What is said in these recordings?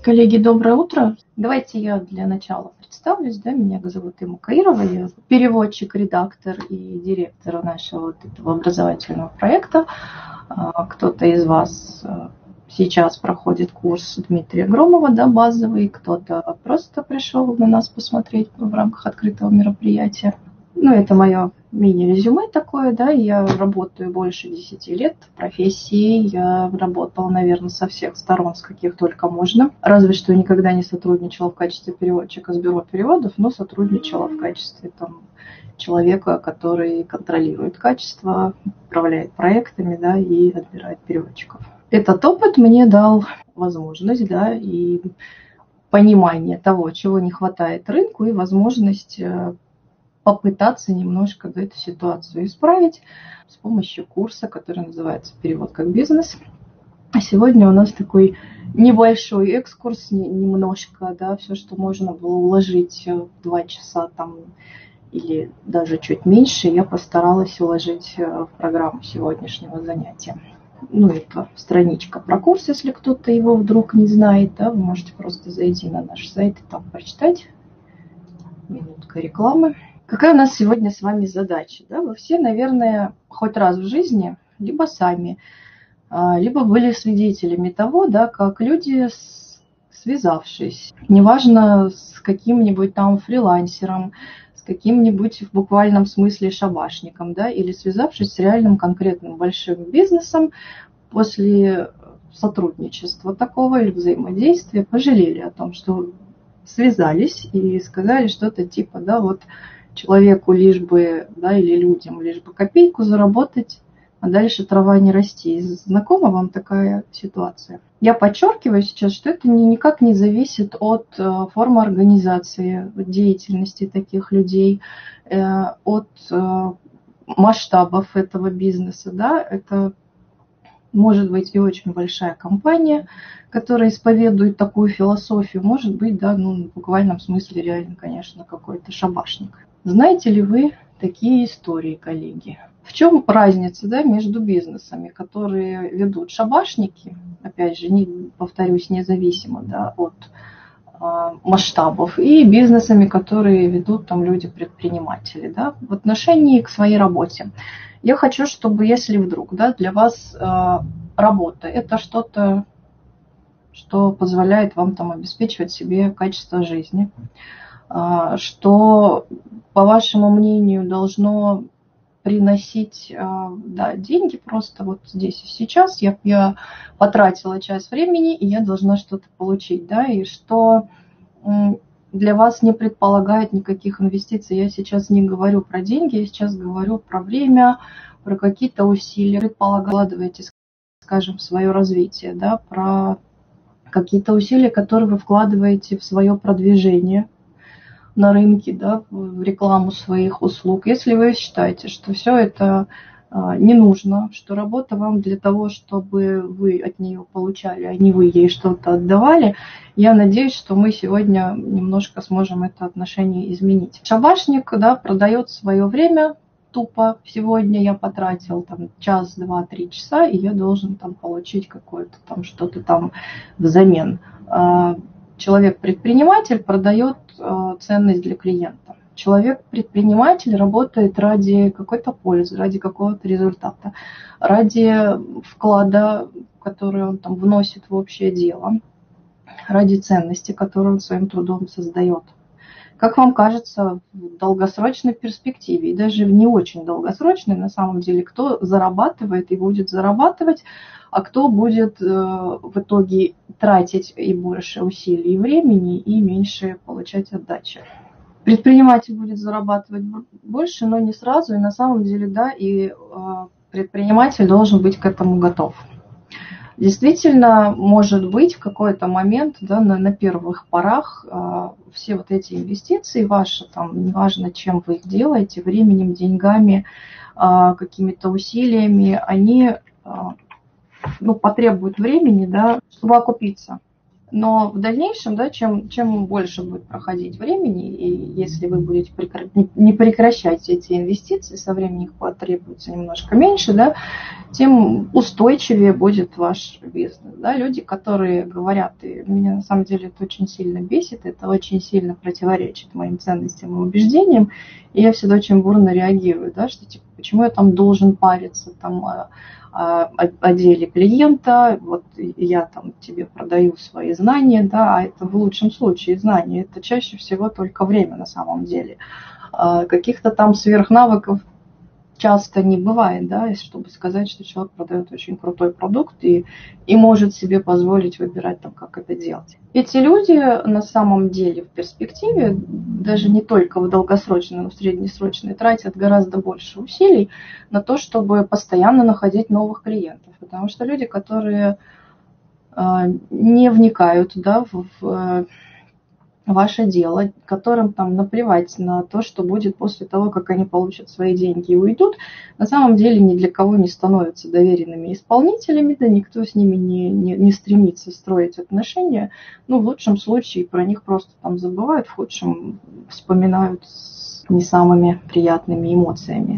Коллеги, доброе утро. Давайте я для начала представлюсь. Меня зовут Имма Каирова, я переводчик, редактор и директор нашего этого образовательного проекта. Кто-то из вас сейчас проходит курс Дмитрия Громова, базовый, кто-то просто пришел на нас посмотреть в рамках открытого мероприятия. Это мое мини-резюме такое, я работаю больше 10 лет в профессии, я работала, наверное, со всех сторон, с каких только можно. Разве что никогда не сотрудничала в качестве переводчика с бюро переводов, но сотрудничала в качестве человека, который контролирует качество, управляет проектами, и отбирает переводчиков. Этот опыт мне дал возможность, и понимание того, чего не хватает рынку, и возможность попытаться немножко эту ситуацию исправить с помощью курса, который называется «Перевод как бизнес». А сегодня у нас такой небольшой экскурс, немножко, все, что можно было уложить в 2 часа или даже чуть меньше, я постаралась уложить в программу сегодняшнего занятия. Это страничка про курс, если кто-то его вдруг не знает, вы можете просто зайти на наш сайт и там прочитать. Минутка рекламы. Какая у нас сегодня с вами задача? Вы все, наверное, хоть раз в жизни, либо сами, либо были свидетелями того, как люди, связавшись, неважно с каким-нибудь фрилансером, с каким-нибудь в буквальном смысле шабашником, или связавшись с реальным конкретным большим бизнесом, после сотрудничества такого или взаимодействия пожалели о том, что связались и сказали что-то типа, человеку лишь бы, или людям лишь бы копейку заработать, а дальше трава не расти. Знакома вам такая ситуация? Я подчеркиваю сейчас, что это никак не зависит от формы организации, деятельности таких людей, от масштабов этого бизнеса. Это может быть и очень большая компания, которая исповедует такую философию, может быть, в буквальном смысле реально, конечно, какой-то шабашник. Знаете ли вы такие истории, коллеги? В чем разница, между бизнесами, которые ведут шабашники, опять же, повторюсь, независимо, от масштабов, и бизнесами, которые ведут люди-предприниматели, в отношении к своей работе? Я хочу, чтобы, если вдруг, для вас работа – это что-то, что позволяет вам обеспечивать себе качество жизни, что, по вашему мнению, должно приносить деньги просто здесь и сейчас. Я потратила час времени, и я должна что-то получить, и что для вас не предполагает никаких инвестиций. Я сейчас не говорю про деньги, я сейчас говорю про время, про какие-то усилия. Предполагаете, скажем, в свое развитие, про какие-то усилия, которые вы вкладываете в свое продвижение на рынке, в рекламу своих услуг. Если вы считаете, что все это не нужно, что работа вам для того, чтобы вы от нее получали, а не вы ей что-то отдавали, я надеюсь, что мы сегодня немножко сможем это отношение изменить. Шабашник, продает свое время тупо. Сегодня я потратил час, 2, 3 часа, и я должен получить какое-то что-то взамен. Человек-предприниматель продает ценность для клиента. Человек-предприниматель работает ради какой-то пользы, ради какого-то результата, ради вклада, который он вносит в общее дело, ради ценности, которую он своим трудом создает. Как вам кажется, в долгосрочной перспективе, и даже в не очень долгосрочной, на самом деле, кто зарабатывает и будет зарабатывать, а кто будет в итоге тратить и больше усилий и времени, и меньше получать отдачи? Предприниматель будет зарабатывать больше, но не сразу, и на самом деле, и предприниматель должен быть к этому готов. Действительно, может быть, в какой-то момент, на первых порах все эти инвестиции ваши, неважно, чем вы их делаете, временем, деньгами, какими-то усилиями, они потребуют времени, чтобы окупиться. Но в дальнейшем, да, чем больше будет проходить времени, и если вы будете не прекращать эти инвестиции, со временем их потребуется немножко меньше, да, тем устойчивее будет ваш бизнес. Да. Люди, которые говорят, и меня на самом деле это очень сильно бесит, это очень сильно противоречит моим ценностям и убеждениям, и я всегда очень бурно реагирую, да, что типа, почему я там должен париться, там, о деле клиента, вот я там тебе продаю свои знания, да, а это в лучшем случае знания, это чаще всего только время на самом деле. Каких-то там сверхнавыков часто не бывает, да, чтобы сказать, что человек продает очень крутой продукт и может себе позволить выбирать там, как это делать. Эти люди на самом деле в перспективе, даже не только в долгосрочной, но в среднесрочной, тратят гораздо больше усилий на то, чтобы постоянно находить новых клиентов. Потому что люди, которые не вникают, да, в ваше дело, которым там наплевать на то, что будет после того, как они получат свои деньги и уйдут, на самом деле ни для кого не становятся доверенными исполнителями, да никто с ними не стремится строить отношения. Ну, в лучшем случае про них просто там забывают, в худшем вспоминают с не самыми приятными эмоциями.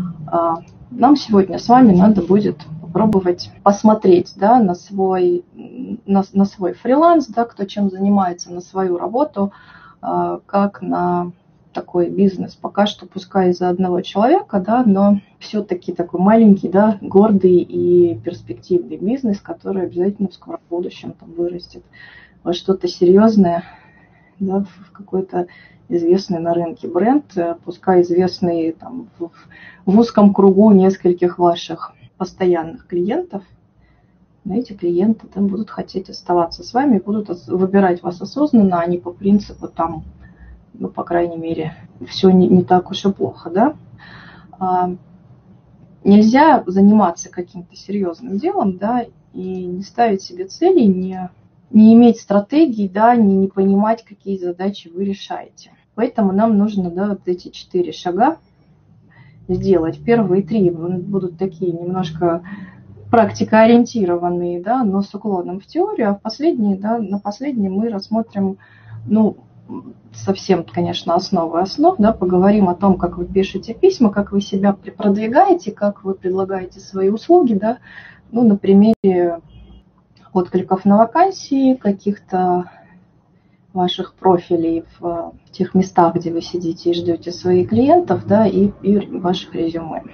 Нам сегодня с вами надо будет попробовать посмотреть, да, на свой фриланс, да, кто чем занимается, на свою работу, как на такой бизнес. Пока что пускай из-за одного человека, да, но все-таки такой маленький, да, гордый и перспективный бизнес, который обязательно в скором будущем там вырастет во что-то серьезное, да, в какой-то известный на рынке бренд, пускай известный там, в узком кругу нескольких ваших постоянных клиентов. Но эти клиенты там будут хотеть оставаться с вами, будут выбирать вас осознанно, а не по принципу там, ну, по крайней мере, все не так уж и плохо, да. Нельзя заниматься каким-то серьезным делом, да, и не ставить себе цели, не иметь стратегии, да, не понимать, какие задачи вы решаете. Поэтому нам нужно, да, вот эти 4 шага сделать. Первые 3 будут такие немножко практикоориентированные, да, но с уклоном в теорию, а в последние, да, на последние мы рассмотрим, ну, совсем, конечно, основы основ, да, поговорим о том, как вы пишете письма, как вы себя продвигаете, как вы предлагаете свои услуги, да, ну, на примере откликов на вакансии, каких-то ваших профилей в тех местах, где вы сидите и ждете своих клиентов, да, и ваших резюме.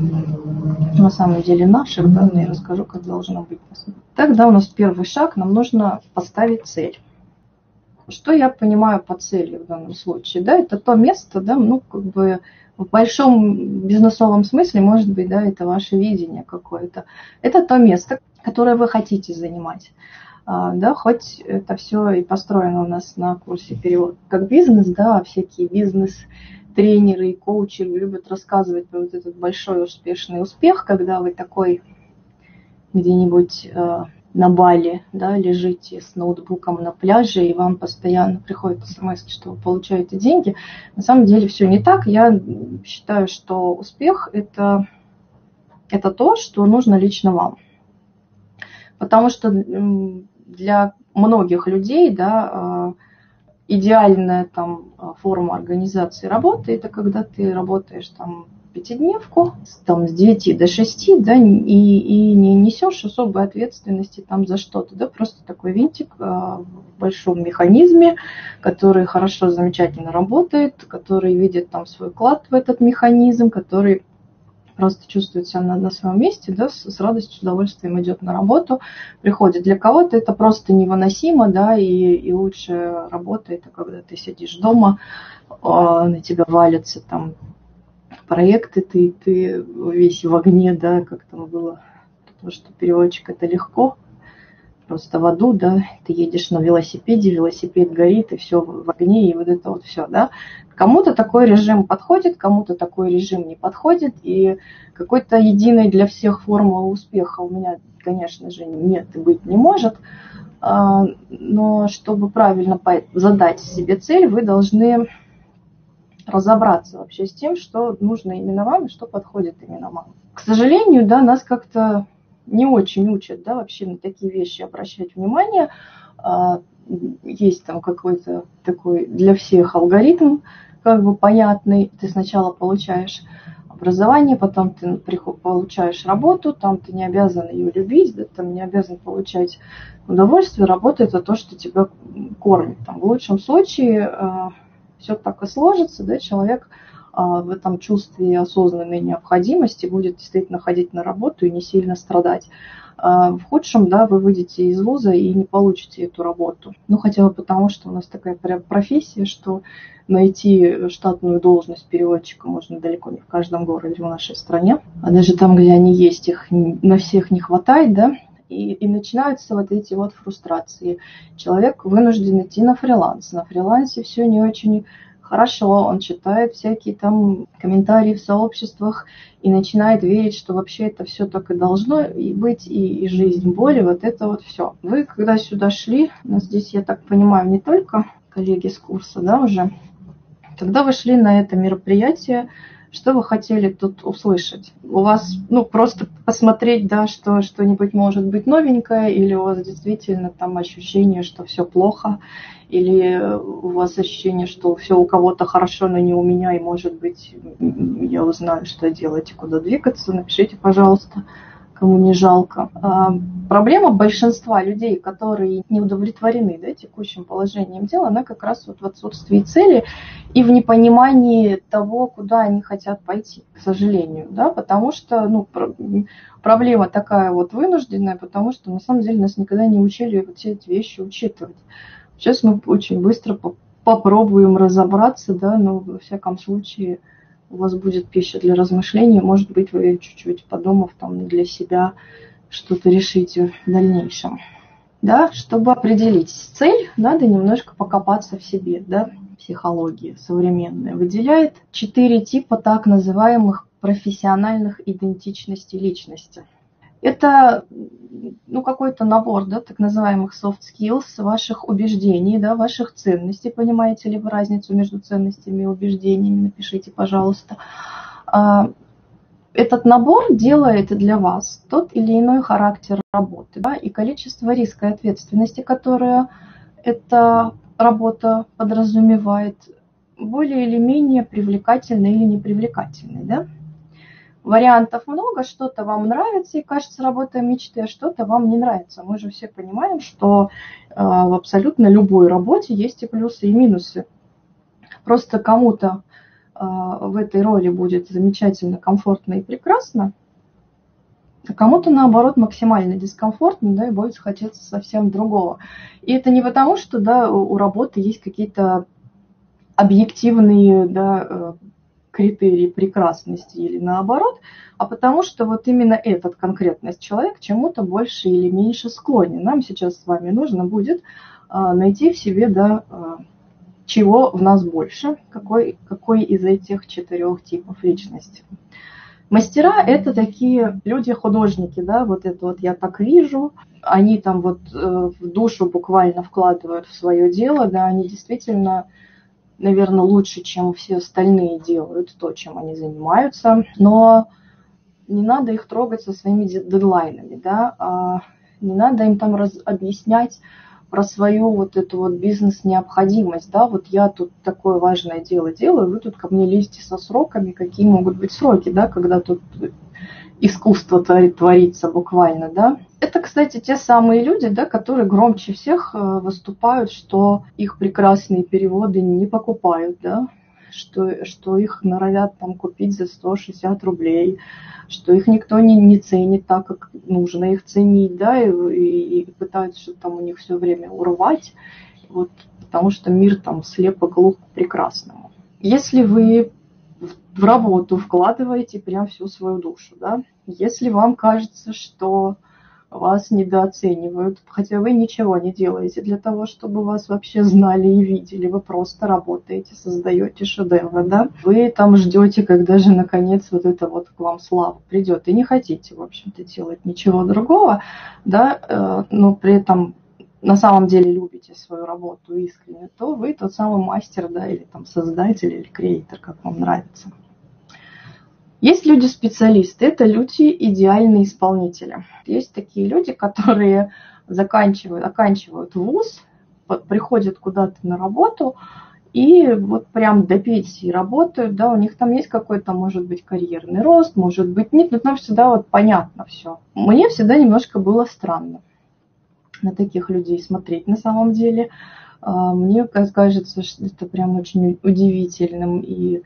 На самом деле наших, да, но я расскажу, как должно быть. Тогда у нас первый шаг, нам нужно поставить цель. Что я понимаю под целью в данном случае? Да, это то место, да, ну, как бы в большом бизнесовом смысле, может быть, да, это ваше видение какое-то. Это то место, которое вы хотите занимать. Да, хоть это все и построено у нас на курсе «Перевод как бизнес», да, всякие бизнес-тренеры и коучи любят рассказывать про вот этот большой успешный успех, когда вы такой где-нибудь на Бали, да, лежите с ноутбуком на пляже, и вам постоянно приходит смс, что вы получаете деньги. На самом деле все не так. Я считаю, что успех это то, что нужно лично вам. Потому что для многих людей, да, идеальная там форма организации работы – это когда ты работаешь там пятидневку, там, с 9 до 6, да, и не несешь особой ответственности там за что-то, да, просто такой винтик в большом механизме, который хорошо, замечательно работает, который видит там свой вклад в этот механизм, который просто чувствует себя на своем месте, да, с радостью, с удовольствием идет на работу, приходит. Для кого-то это просто невыносимо, да, и лучшая работа – это когда ты сидишь дома, на тебя валятся там проекты, ты весь в огне, да, как там было, потому что переводчик – это легко, просто в аду, да, ты едешь на велосипеде, велосипед горит, и все в огне, и вот это вот все, да. Кому-то такой режим подходит, кому-то такой режим не подходит, и какой-то единой для всех формулы успеха у меня, конечно же, нет и быть не может, но чтобы правильно задать себе цель, вы должны разобраться вообще с тем, что нужно именно вам и что подходит именно вам. К сожалению, да, нас как-то не очень учат, да, вообще на такие вещи обращать внимание. есть там какой-то такой для всех алгоритм, как бы понятный. Ты сначала получаешь образование, потом ты получаешь работу, там ты не обязан ее любить, да, там не обязан получать удовольствие. Работа – это то, что тебя кормит. Там, в лучшем случае все так и сложится, да, человек в этом чувстве осознанной необходимости будет действительно ходить на работу и не сильно страдать. В худшем, да, вы выйдете из вуза и не получите эту работу. Ну, хотя бы потому, что у нас такая профессия, что найти штатную должность переводчика можно далеко не в каждом городе в нашей стране. А даже там, где они есть, их на всех не хватает, да. И начинаются вот эти вот фрустрации. Человек вынужден идти на фриланс. На фрилансе все не очень хорошо, он читает всякие там комментарии в сообществах и начинает верить, что вообще это все так и должно и быть, и жизнь боли, вот это вот все. Вы, когда сюда шли, у нас здесь, я так понимаю, не только коллеги с курса, да, уже, когда вы шли на это мероприятие, что вы хотели тут услышать? У вас, ну, просто посмотреть, да, что что-нибудь может быть новенькое, или у вас действительно там ощущение, что все плохо, или у вас ощущение, что все у кого-то хорошо, но не у меня, и, может быть, я узнаю, что делать и куда двигаться. Напишите, пожалуйста, кому не жалко. Проблема большинства людей, которые не удовлетворены, да, текущим положением дела, она как раз вот в отсутствии цели и в непонимании того, куда они хотят пойти, к сожалению, да, потому что, ну, проблема такая вот вынужденная, потому что на самом деле нас никогда не учили вот все эти вещи учитывать. Сейчас мы очень быстро попробуем разобраться, да, но во всяком случае у вас будет пища для размышлений, может быть, вы чуть-чуть подумав там для себя что-то решите в дальнейшем. Да, чтобы определить цель, надо немножко покопаться в себе, да. Психология современная выделяет 4 типа так называемых профессиональных идентичностей личности. Это, ну, какой-то набор, да, так называемых soft skills, ваших убеждений, да, ваших ценностей. Понимаете ли вы разницу между ценностями и убеждениями? Напишите, пожалуйста. Этот набор делает для вас тот или иной характер работы, да, и количество риска и ответственности, которое эта работа подразумевает, более или менее привлекательной или непривлекательной, да. Вариантов много, что-то вам нравится и кажется работой мечты, а что-то вам не нравится. Мы же все понимаем, что в абсолютно любой работе есть и плюсы, и минусы. Просто кому-то в этой роли будет замечательно, комфортно и прекрасно, а кому-то, наоборот, максимально дискомфортно, да, и будет хотеться совсем другого. И это не потому, что, да, у работы есть какие-то объективные, да, критерии прекрасности или наоборот, а потому что вот именно этот конкретный человек к чему-то больше или меньше склонен. Нам сейчас с вами нужно будет найти в себе, да, чего в нас больше, какой из этих 4 типов личности. Мастера – это такие люди-художники, да, вот это вот я так вижу, они там вот в душу буквально вкладывают в свое дело, да, они действительно, наверное, лучше, чем все остальные делают то, чем они занимаются, но не надо их трогать со своими дедлайнами, да, не надо им там объяснять про свою вот эту вот бизнес-необходимость, да, вот я тут такое важное дело делаю, вы тут ко мне лезете со сроками, какие могут быть сроки, да, когда тут искусство творится буквально, да. Это, кстати, те самые люди, да, которые громче всех выступают, что их прекрасные переводы не покупают, да, что их норовят там купить за 160 рублей, что их никто не ценит так, как нужно их ценить, да, и пытаются что-то там у них все время урвать, вот, потому что мир там слепо глух к прекрасному. Если вы в работу вкладываете прям всю свою душу, да, если вам кажется, что вас недооценивают, хотя вы ничего не делаете для того, чтобы вас вообще знали и видели, вы просто работаете, создаете шедевры, да, вы там ждете, когда же наконец вот это вот к вам слава придет, и не хотите, в общем-то, делать ничего другого, да, но при этом на самом деле любите свою работу искренне, то вы тот самый мастер, да, или там создатель, или креатор, как вам нравится. Есть люди-специалисты, это люди идеальные исполнители. Есть такие люди, которые оканчивают вуз, приходят куда-то на работу и вот прям до пенсии работают, да, у них там есть какой-то, может быть, карьерный рост, может быть, нет, но там всегда вот понятно все. Мне всегда немножко было странно на таких людей смотреть на самом деле. Мне кажется, что это прям очень удивительным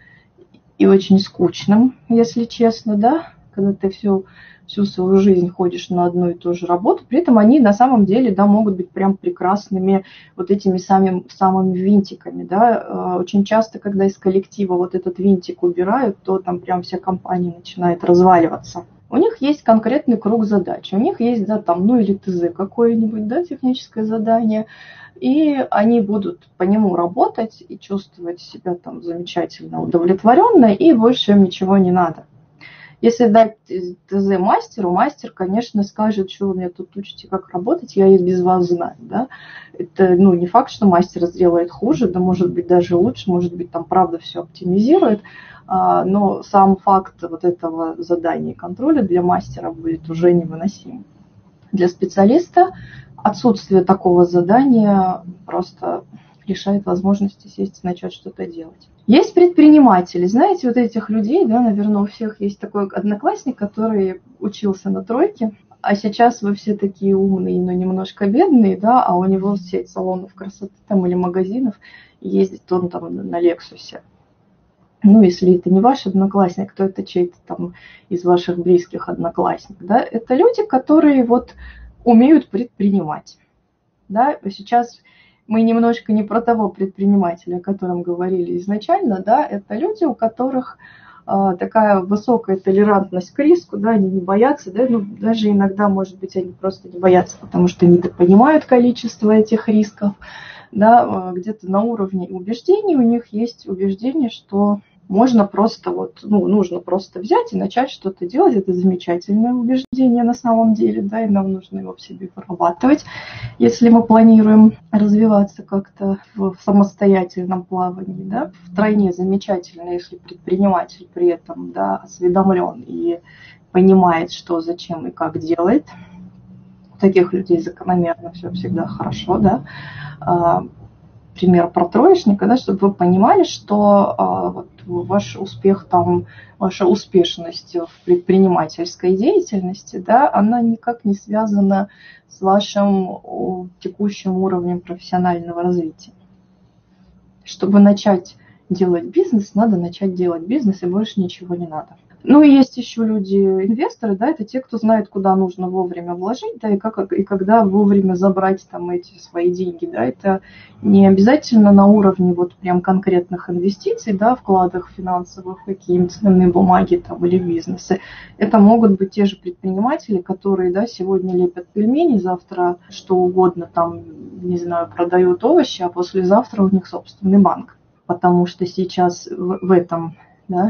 и очень скучным, если честно, да, когда ты всю свою жизнь ходишь на одну и ту же работу, при этом они на самом деле, да, могут быть прям прекрасными вот этими самыми винтиками, да. Очень часто, когда из коллектива вот этот винтик убирают, то там прям вся компания начинает разваливаться. У них есть конкретный круг задач, у них есть, да, там, ну или ТЗ какое-нибудь, да, техническое задание, и они будут по нему работать и чувствовать себя там замечательно, удовлетворенно, и больше им ничего не надо. Если дать ТЗ мастеру, мастер, конечно, скажет, что вы меня тут учите, как работать, я и без вас знаю, да. Это, ну, не факт, что мастер сделает хуже, да, может быть, даже лучше, может быть, там, правда, все оптимизирует, но сам факт вот этого задания и контроля для мастера будет уже невыносим. Для специалиста отсутствие такого задания просто лишает возможности сесть и начать что-то делать. Есть предприниматели. Знаете, вот этих людей, да, наверное, у всех есть такой одноклассник, который учился на тройке, а сейчас вы все такие умные, но немножко бедные, да, а у него сеть салонов красоты там или магазинов, ездит он там на Лексусе. Ну, если это не ваш одноклассник, то это чей-то там из ваших близких одноклассников, да. Это люди, которые вот умеют предпринимать, да. Сейчас мы немножко не про того предпринимателя, о котором говорили изначально, да, это люди, у которых такая высокая толерантность к риску, да, они не боятся, да, ну, даже иногда, может быть, они просто не боятся, потому что недопонимают количество этих рисков, да, где-то на уровне убеждений у них есть убеждение, что можно просто вот, ну, нужно просто взять и начать что-то делать. Это замечательное убеждение на самом деле, да, и нам нужно его в себе вырабатывать, если мы планируем развиваться как-то в самостоятельном плавании, да. Втройне замечательно, если предприниматель при этом, да, осведомлен и понимает, что, зачем и как делает. У таких людей закономерно все всегда хорошо, да. Пример про троечника, да, чтобы вы понимали, что вот ваш успех там, ваша успешность в предпринимательской деятельности, да, она никак не связана с вашим текущим уровнем профессионального развития. Чтобы начать делать бизнес, надо начать делать бизнес, и больше ничего не надо. Ну и есть еще люди-инвесторы, да, это те, кто знает, куда нужно вовремя вложить, да, и когда вовремя забрать там эти свои деньги, да, это не обязательно на уровне вот прям конкретных инвестиций, да, вкладах финансовых, какие-нибудь ценные бумаги там или бизнесы. Это могут быть те же предприниматели, которые, да, сегодня лепят пельмени, завтра что угодно там, не знаю, продают овощи, а послезавтра у них собственный банк, потому что сейчас в этом, да,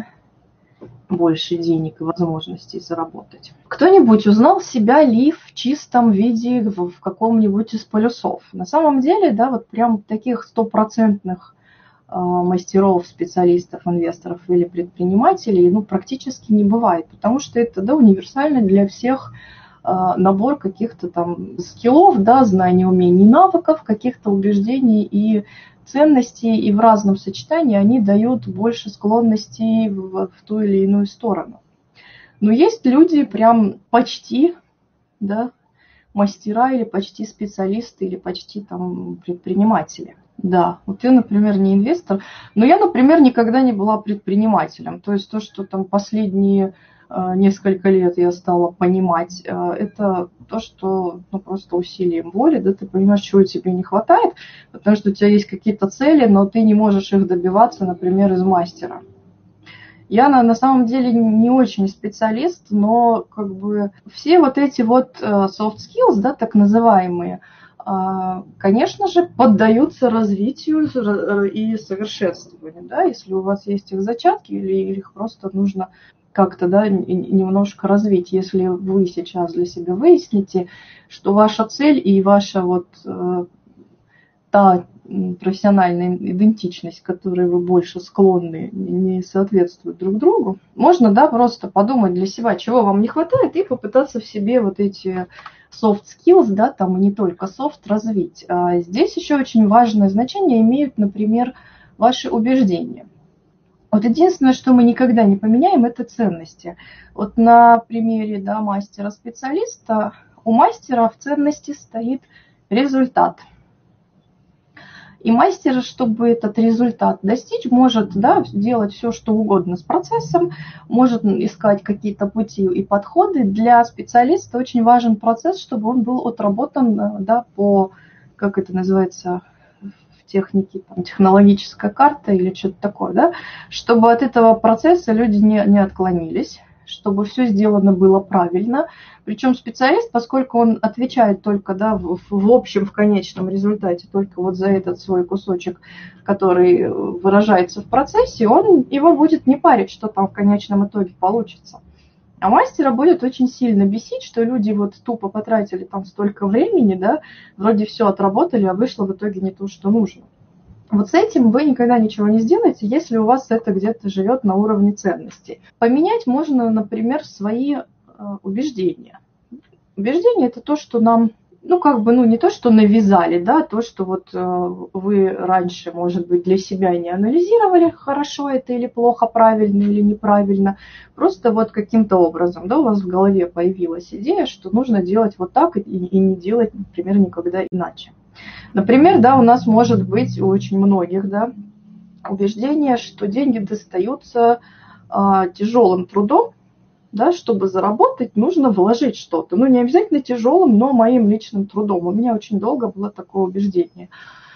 больше денег и возможностей заработать. Кто-нибудь узнал себя ли в чистом виде в каком-нибудь из полюсов? На самом деле, да, вот прям таких стопроцентных мастеров, специалистов, инвесторов или предпринимателей, ну, практически не бывает, потому что это, да, универсальный для всех набор каких-то там скиллов, да, знаний, умений, навыков, каких-то убеждений и ценностей, и в разном сочетании они дают больше склонностей в ту или иную сторону. Но есть люди прям почти, да, мастера или почти специалисты, или почти там предприниматели. Да, вот я, например, не инвестор, но я, например, никогда не была предпринимателем. То есть то, что там последние несколько лет я стала понимать, это то, что, ну, просто усилием воли, да, ты понимаешь, чего тебе не хватает, потому что у тебя есть какие-то цели, но ты не можешь их добиваться, например, из мастера. Я на самом деле не очень специалист, но как бы все вот эти вот soft skills, да, так называемые, конечно же, поддаются развитию и совершенствованию, да, если у вас есть их зачатки или их просто нужно как-то, да, немножко развить. Если вы сейчас для себя выясните, что ваша цель и ваша вот та профессиональная идентичность, которой вы больше склонны, не соответствуют друг другу, можно, да, просто подумать для себя, чего вам не хватает, и попытаться в себе вот эти soft skills, да, там и не только soft, развить. А здесь еще очень важное значение имеют, например, ваши убеждения. Вот единственное, что мы никогда не поменяем, это ценности. Вот на примере, да, мастера-специалиста, у мастера в ценности стоит результат. И мастер, чтобы этот результат достичь, может, да, делать все, что угодно с процессом, может искать какие-то пути и подходы. Для специалиста очень важен процесс, чтобы он был отработан, да, по, как это называется в технике, там, технологическая карта или что-то такое, да, чтобы от этого процесса люди не отклонились, чтобы все сделано было правильно. Причем специалист, поскольку он отвечает только, да, в общем, в конечном результате, только вот за этот свой кусочек, который выражается в процессе, его будет не парить, что там в конечном итоге получится. А мастера будет очень сильно бесить, что люди вот тупо потратили там столько времени, да, вроде все отработали, а вышло в итоге не то, что нужно. Вот с этим вы никогда ничего не сделаете, если у вас это где-то живет на уровне ценностей. Поменять можно, например, свои убеждения. Убеждения – это то, что нам, не то, что навязали, да, то, что вот вы раньше, может быть, для себя не анализировали, хорошо это или плохо, правильно или неправильно. Просто вот каким-то образом, да, у вас в голове появилась идея, что нужно делать вот так и не делать, например, никогда иначе. Например, да, у нас может быть у очень многих, да, убеждение, что деньги достаются тяжелым трудом, да, чтобы заработать, нужно вложить что-то. Ну, не обязательно тяжелым, но моим личным трудом. У меня очень долго было такое убеждение.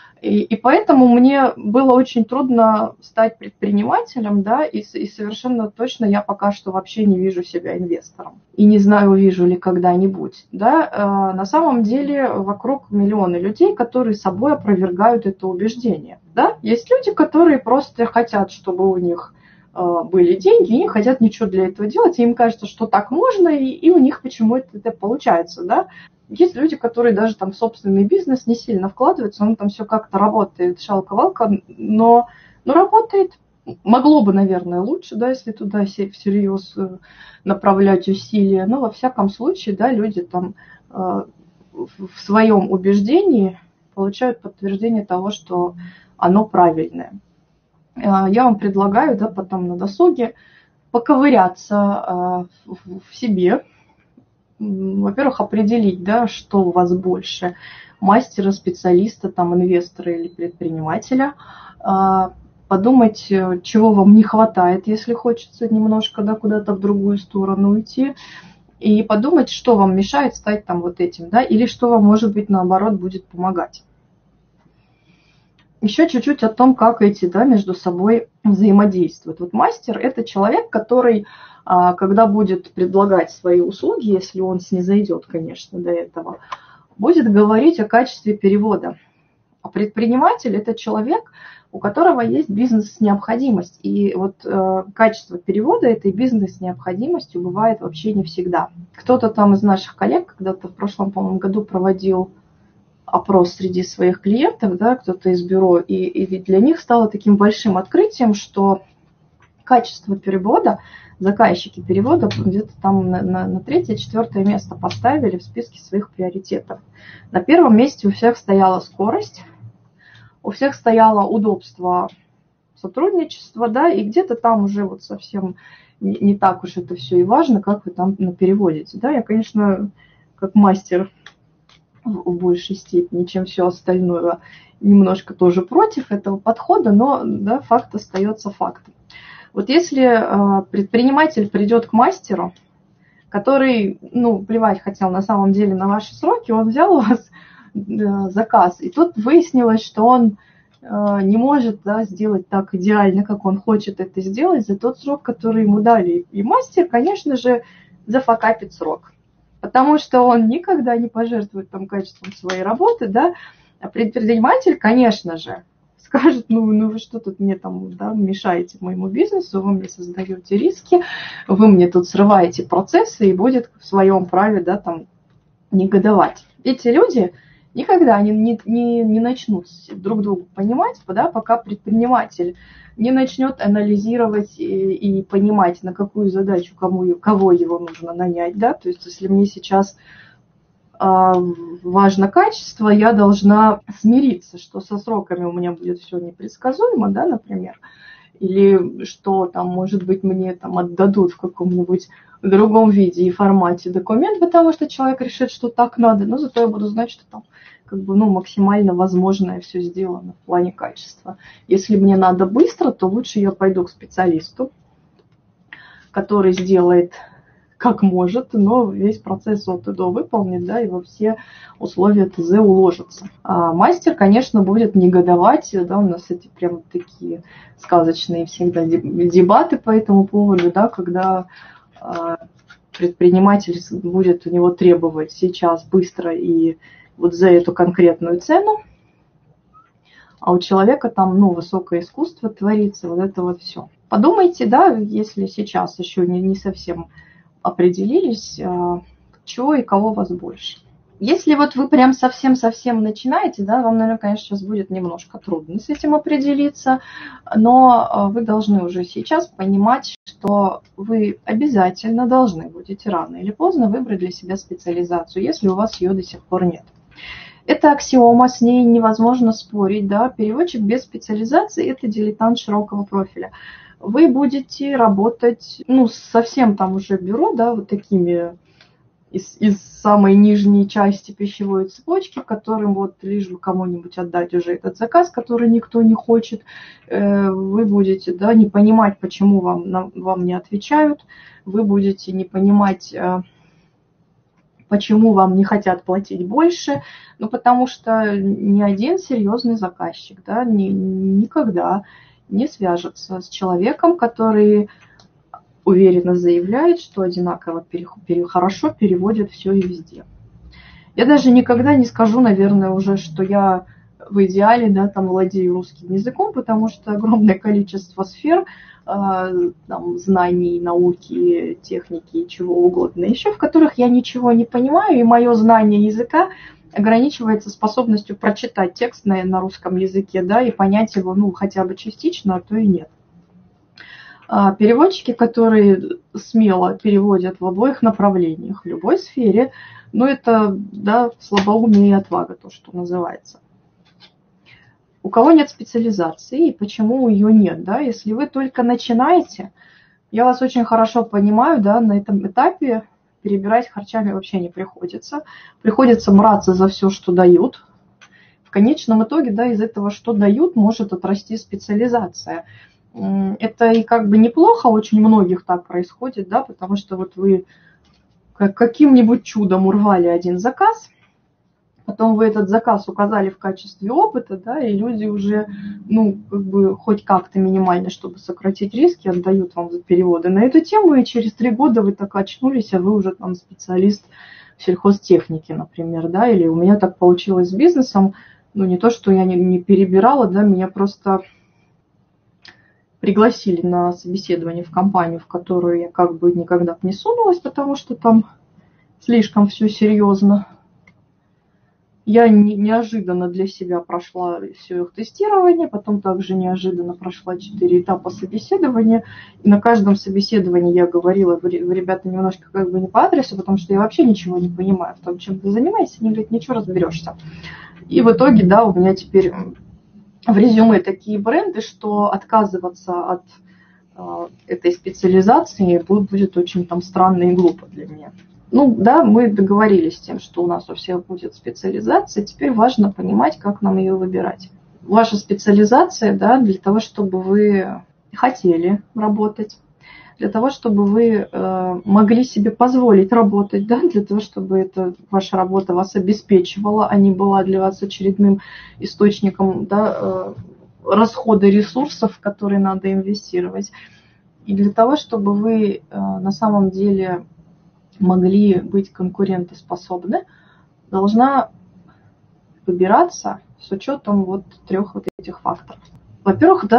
И поэтому мне было очень трудно стать предпринимателем, да, и совершенно точно я пока что вообще не вижу себя инвестором. И не знаю, увижу ли когда-нибудь. Да. На самом деле вокруг миллионы людей, которые собой опровергают это убеждение. Да. Есть люди, которые просто хотят, чтобы у них были деньги, и не хотят ничего для этого делать, и им кажется, что так можно, и у них почему-то это получается, да. Есть люди, которые даже там в собственный бизнес не сильно вкладываются, он там все как-то работает, шалка-валка, но работает. Могло бы, наверное, лучше, да, если туда всерьез направлять усилия, но во всяком случае, да, люди там в своем убеждении получают подтверждение того, что оно правильное. Я вам предлагаю, да, потом на досуге поковыряться в себе. Во-первых, определить, да, что у вас больше, мастера, специалиста, там, инвестора или предпринимателя. Подумать, чего вам не хватает, если хочется немножко, да, куда-то в другую сторону уйти. И подумать, что вам мешает стать там вот этим, да, или что вам, может быть, наоборот, будет помогать. Еще чуть-чуть о том, как эти, да, между собой взаимодействуют. Вот мастер – это человек, который, когда будет предлагать свои услуги, если он снизойдет, конечно, до этого, будет говорить о качестве перевода. А предприниматель – это человек, у которого есть бизнес-необходимость. И вот качество перевода этой бизнес-необходимостью бывает вообще не всегда. Кто-то там из наших коллег когда-то в прошлом, по-моему, году проводил опрос среди своих клиентов, да, кто-то из бюро, и для них стало таким большим открытием, что качество перевода, заказчики перевода где-то там на 3-4 место поставили в списке своих приоритетов. На первом месте у всех стояла скорость, у всех стояло удобство сотрудничества, да, и где-то там уже вот совсем не так уж это все и важно, как вы там переводите. Да. Я, конечно, как мастер в большей степени, чем все остальное, немножко тоже против этого подхода, но, да, факт остается фактом. Вот если предприниматель придет к мастеру, который, плевать хотел на самом деле на ваши сроки, он взял у вас заказ, и тут выяснилось, что он не может, да, сделать так идеально, как он хочет это сделать за тот срок, который ему дали. И мастер, конечно же, зафакапит срок. Потому что он никогда не пожертвует там качеством своей работы, да, а предприниматель, конечно же, скажет, вы что тут мне там, да, мешаете моему бизнесу, вы мне создаете риски, вы мне тут срываете процессы и будет в своем праве, да, там, негодовать. Эти люди Никогда они не начнут друг друга понимать, да, пока предприниматель не начнет анализировать и понимать, на какую задачу кого его нужно нанять. Да? То есть если мне сейчас важно качество, я должна смириться, что со сроками у меня будет все непредсказуемо, да, например, или что там, может быть, мне там отдадут в каком-нибудь другом виде и формате документ, потому что человек решит, что так надо, но зато я буду знать, что там как бы, максимально возможное все сделано в плане качества. Если мне надо быстро, то лучше я пойду к специалисту, который сделает как может, но весь процесс от и до выполнит, да, и во все условия ТЗ уложится. А мастер, конечно, будет негодовать, да, у нас эти прям такие сказочные всегда дебаты по этому поводу, да, когда предприниматель будет у него требовать сейчас быстро и вот за эту конкретную цену, а у человека там, высокое искусство творится, вот это вот все. Подумайте, да, если сейчас еще не совсем определились, чего и кого вас больше. Если вот вы прям совсем-совсем начинаете, да, вам, наверное, конечно, сейчас будет немножко трудно с этим определиться, но вы должны уже сейчас понимать, что вы обязательно должны будете рано или поздно выбрать для себя специализацию, если у вас ее до сих пор нет. Это аксиома, с ней невозможно спорить, да, переводчик без специализации – это дилетант широкого профиля. Вы будете работать, совсем там уже бюро, да, вот такими из самой нижней части пищевой цепочки, которым вот лишь бы кому-нибудь отдать уже этот заказ, который никто не хочет. Вы будете, да, не понимать, почему вам не отвечают, вы будете не понимать, почему вам не хотят платить больше, потому что ни один серьезный заказчик, да, никогда не свяжется с человеком, который уверенно заявляет, что одинаково хорошо переводит все и везде. Я даже никогда не скажу, наверное, уже, что я в идеале, да, там владею русским языком, потому что огромное количество сфер, там, знаний, науки, техники и чего угодно еще, в которых я ничего не понимаю, и мое знание языка ограничивается способностью прочитать текст на русском языке, да, и понять его, хотя бы частично, а то и нет. Переводчики, которые смело переводят в обоих направлениях, в любой сфере, это, да, слабоумие и отвага, то, что называется. У кого нет специализации и почему ее нет, да, если вы только начинаете, я вас очень хорошо понимаю, да, на этом этапе перебирать харчами вообще не приходится. Приходится браться за все, что дают. В конечном итоге, да, из этого, что дают, может отрасти специализация. Это и как бы неплохо, очень многих так происходит, да, потому что вот вы каким-нибудь чудом урвали один заказ, потом вы этот заказ указали в качестве опыта, да, и люди уже, как бы хоть как-то минимально, чтобы сократить риски, отдают вам переводы на эту тему, и через 3 года вы так очнулись, а вы уже там специалист в сельхозтехнике, например, да, или у меня так получилось с бизнесом, не то, что я не перебирала, да, меня просто пригласили на собеседование в компанию, в которую я как бы никогда не сунулась, потому что там слишком все серьезно. Я неожиданно для себя прошла все их тестирование, потом также неожиданно прошла 4 этапа собеседования. И на каждом собеседовании я говорила: вы, ребята, немножко как бы не по адресу, потому что я вообще ничего не понимаю в том, чем ты занимаешься. Они говорят: ничего, разберешься. И в итоге, да, у меня теперь в резюме такие бренды, что отказываться от этой специализации будет очень там странно и глупо для меня. Да, мы договорились с тем, что у нас у всех будет специализация. Теперь важно понимать, как нам ее выбирать. Ваша специализация, да, для того, чтобы вы хотели работать, для того, чтобы вы могли себе позволить работать, да, для того, чтобы ваша работа вас обеспечивала, а не была для вас очередным источником, да, расхода ресурсов, в которые надо инвестировать. И для того, чтобы вы на самом деле могли быть конкурентоспособны, должна выбираться с учетом вот 3 вот этих факторов. Во-первых, да,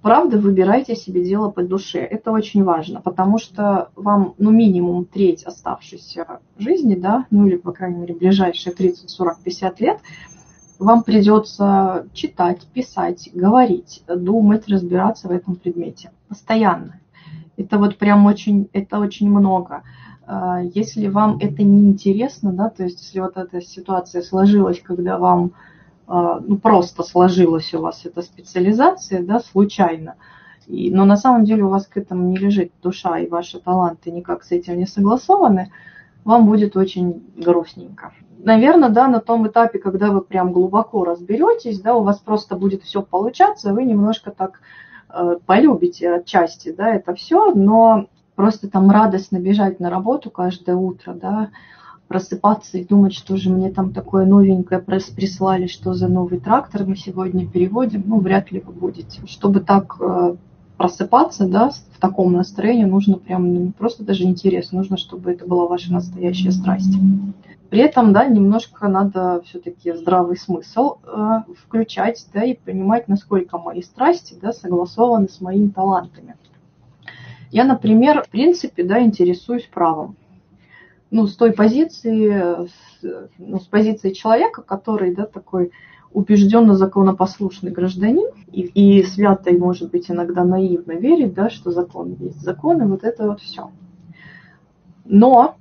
правда, выбирайте себе дело по душе. Это очень важно, потому что вам, ну, минимум треть оставшейся жизни, да, ну, или, по крайней мере, ближайшие 30, 40, 50 лет, вам придется читать, писать, говорить, думать, разбираться в этом предмете. Постоянно. Это вот прям очень, это очень много. Если вам это не интересно, да, то есть если вот эта ситуация сложилась, когда вам ну, просто сложилась у вас эта специализация, да, случайно, но на самом деле у вас к этому не лежит душа, и ваши таланты никак с этим не согласованы, вам будет очень грустненько. Наверное, да, на том этапе, когда вы прям глубоко разберетесь, да, у вас просто будет все получаться, вы немножко так полюбите отчасти, да, это все, но просто там радостно бежать на работу каждое утро, да, просыпаться и думать, что же мне там такое новенькое прислали, что за новый трактор мы сегодня переводим, ну, вряд ли вы будете. Чтобы так просыпаться, да, в таком настроении, нужно прям, ну, просто даже интересно, нужно, чтобы это была ваша настоящая страсть. При этом, да, немножко надо все-таки здравый смысл включать, да, и понимать, насколько мои страсти, да, согласованы с моими талантами. Я, например, в принципе, да, интересуюсь правом. Ну, с той позиции, ну, с позиции человека, который, да, такой убежденно законопослушный гражданин и свято, и, может быть, иногда наивно верит, да, что закон есть закон, и вот это вот все. Но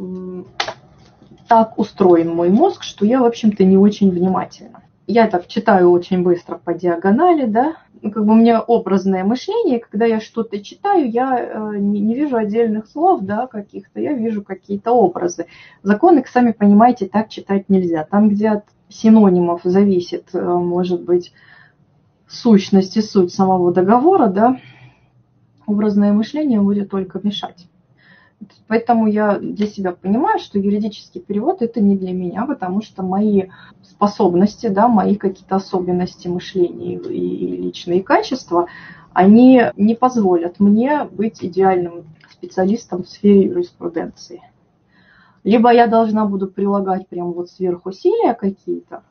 так устроен мой мозг, что я, в общем-то, не очень внимательна. Я так читаю очень быстро по диагонали, да, ну, как бы у меня образное мышление, когда я что-то читаю, я не вижу отдельных слов, да, каких-то, я вижу какие-то образы. Законы, сами понимаете, так читать нельзя. Там, где от синонимов зависит, может быть, сущность и суть самого договора, да, образное мышление будет только мешать. Поэтому я для себя понимаю, что юридический перевод это не для меня, потому что мои способности, да, мои какие-то особенности мышления и личные качества, они не позволят мне быть идеальным специалистом в сфере юриспруденции. Либо я должна буду прилагать прям вот сверхусилия какие-то,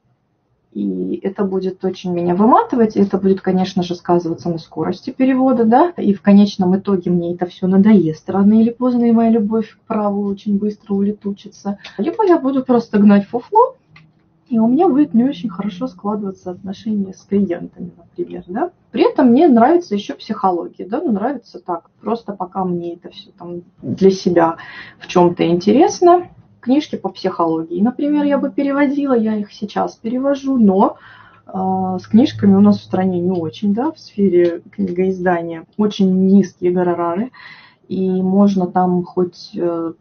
и это будет очень меня выматывать, и это будет, конечно же, сказываться на скорости перевода, да, и в конечном итоге мне это все надоест рано или поздно, и моя любовь к праву очень быстро улетучится. Либо я буду просто гнать фуфло, и у меня будет не очень хорошо складываться отношения с клиентами, например, да. При этом мне нравится еще психология, да, ну, нравится так, просто пока мне это все там для себя в чем-то интересно. Книжки по психологии, например, я бы переводила, я их сейчас перевожу, но с книжками у нас в стране не очень, да, в сфере книгоиздания очень низкие гонорары, и можно там хоть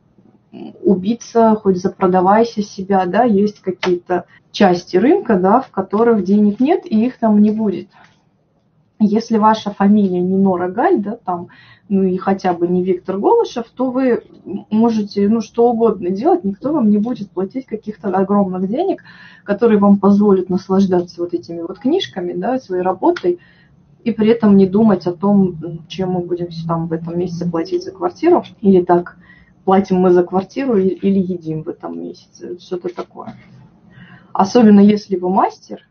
убиться, хоть запродавайся себя, да, есть какие-то части рынка, да, в которых денег нет и их там не будет. Если ваша фамилия не Нора Галь, да, там, ну и хотя бы не Виктор Голышев, то вы можете, ну, что угодно делать, никто вам не будет платить каких-то огромных денег, которые вам позволят наслаждаться вот этими вот книжками, да, своей работой, и при этом не думать о том, чем мы будем там в этом месяце платить за квартиру, или так, платим мы за квартиру или едим в этом месяце, что-то такое. Особенно если вы мастер,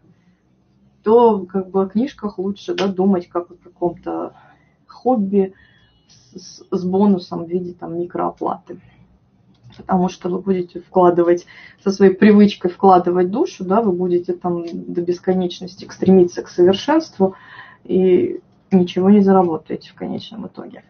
то как бы о книжках лучше, да, думать как о каком-то хобби с бонусом в виде там микрооплаты. Потому что вы будете вкладывать, со своей привычкой вкладывать душу, да, вы будете там до бесконечности стремиться к совершенству и ничего не заработаете в конечном итоге.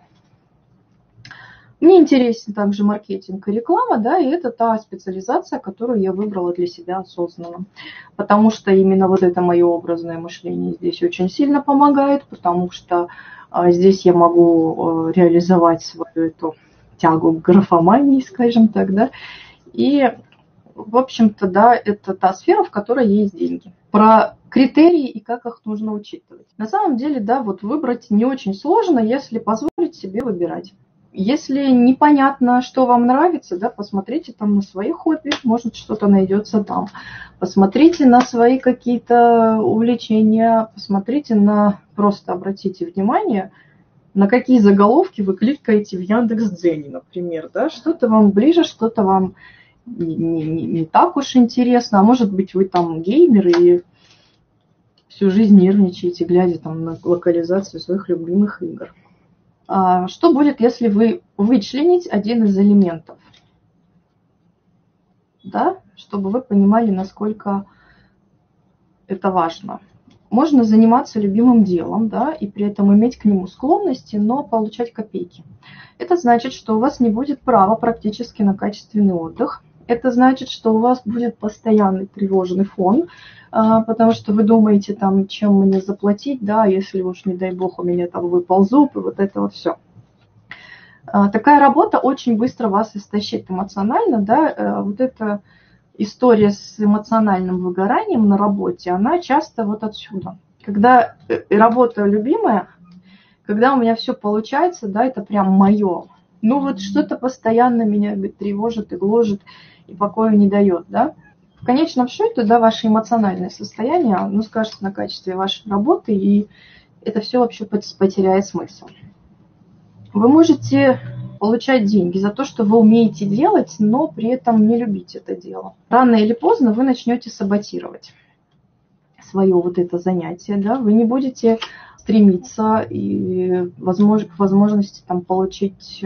Мне интересен также маркетинг и реклама, да, и это та специализация, которую я выбрала для себя осознанно. Потому что именно вот это мое образное мышление здесь очень сильно помогает, потому что здесь я могу реализовать свою эту тягу к графомании, скажем так, да. И, в общем-то, да, это та сфера, в которой есть деньги. Про критерии и как их нужно учитывать. На самом деле, да, вот выбрать не очень сложно, если позволить себе выбирать. Если непонятно, что вам нравится, да, посмотрите там на свои хобби, может что-то найдется там. Посмотрите на свои какие-то увлечения, посмотрите на, просто обратите внимание, на какие заголовки вы кликаете в Яндекс.Дзене, например, да, что-то вам ближе, что-то вам не так уж интересно, а может быть вы там геймер и всю жизнь нервничаете, глядя там на локализацию своих любимых игр. Что будет, если вы вычлените один из элементов? Да, чтобы вы понимали, насколько это важно. Можно заниматься любимым делом, да, и при этом иметь к нему склонности, но получать копейки. Это значит, что у вас не будет права практически на качественный отдых. Это значит, что у вас будет постоянный тревожный фон, потому что вы думаете, там, чем мне заплатить, да, если уж, не дай бог, у меня там выпал зуб, и вот это вот все. Такая работа очень быстро вас истощит эмоционально, да, вот эта история с эмоциональным выгоранием на работе, она часто вот отсюда. Когда работа любимая, когда у меня все получается, да, это прям мое. Ну вот что-то постоянно меня тревожит и гложет, и покоя не дает, да. В конечном счете, да, ваше эмоциональное состояние, ну, скажется на качестве вашей работы, и это все вообще потеряет смысл. Вы можете получать деньги за то, что вы умеете делать, но при этом не любить это дело. Рано или поздно вы начнете саботировать свое вот это занятие, да, вы не будете стремиться и к возможности там, получить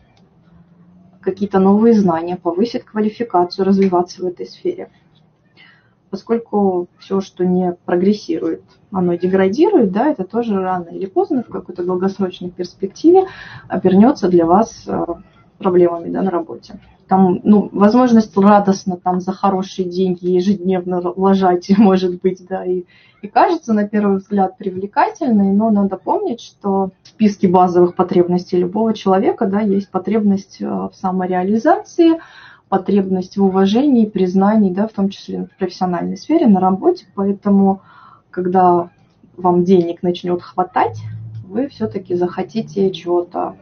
какие-то новые знания, повысить квалификацию, развиваться в этой сфере. Поскольку все, что не прогрессирует, оно деградирует, да, это тоже рано или поздно в какой-то долгосрочной перспективе обернется для вас проблемами, да, на работе. Там, ну, возможность радостно там за хорошие деньги ежедневно лажать, может быть, да, и кажется на первый взгляд привлекательной, но надо помнить, что в списке базовых потребностей любого человека, да, есть потребность в самореализации, потребность в уважении, признании, да, в том числе в профессиональной сфере, на работе. Поэтому, когда вам денег начнет хватать, вы все-таки захотите чего-то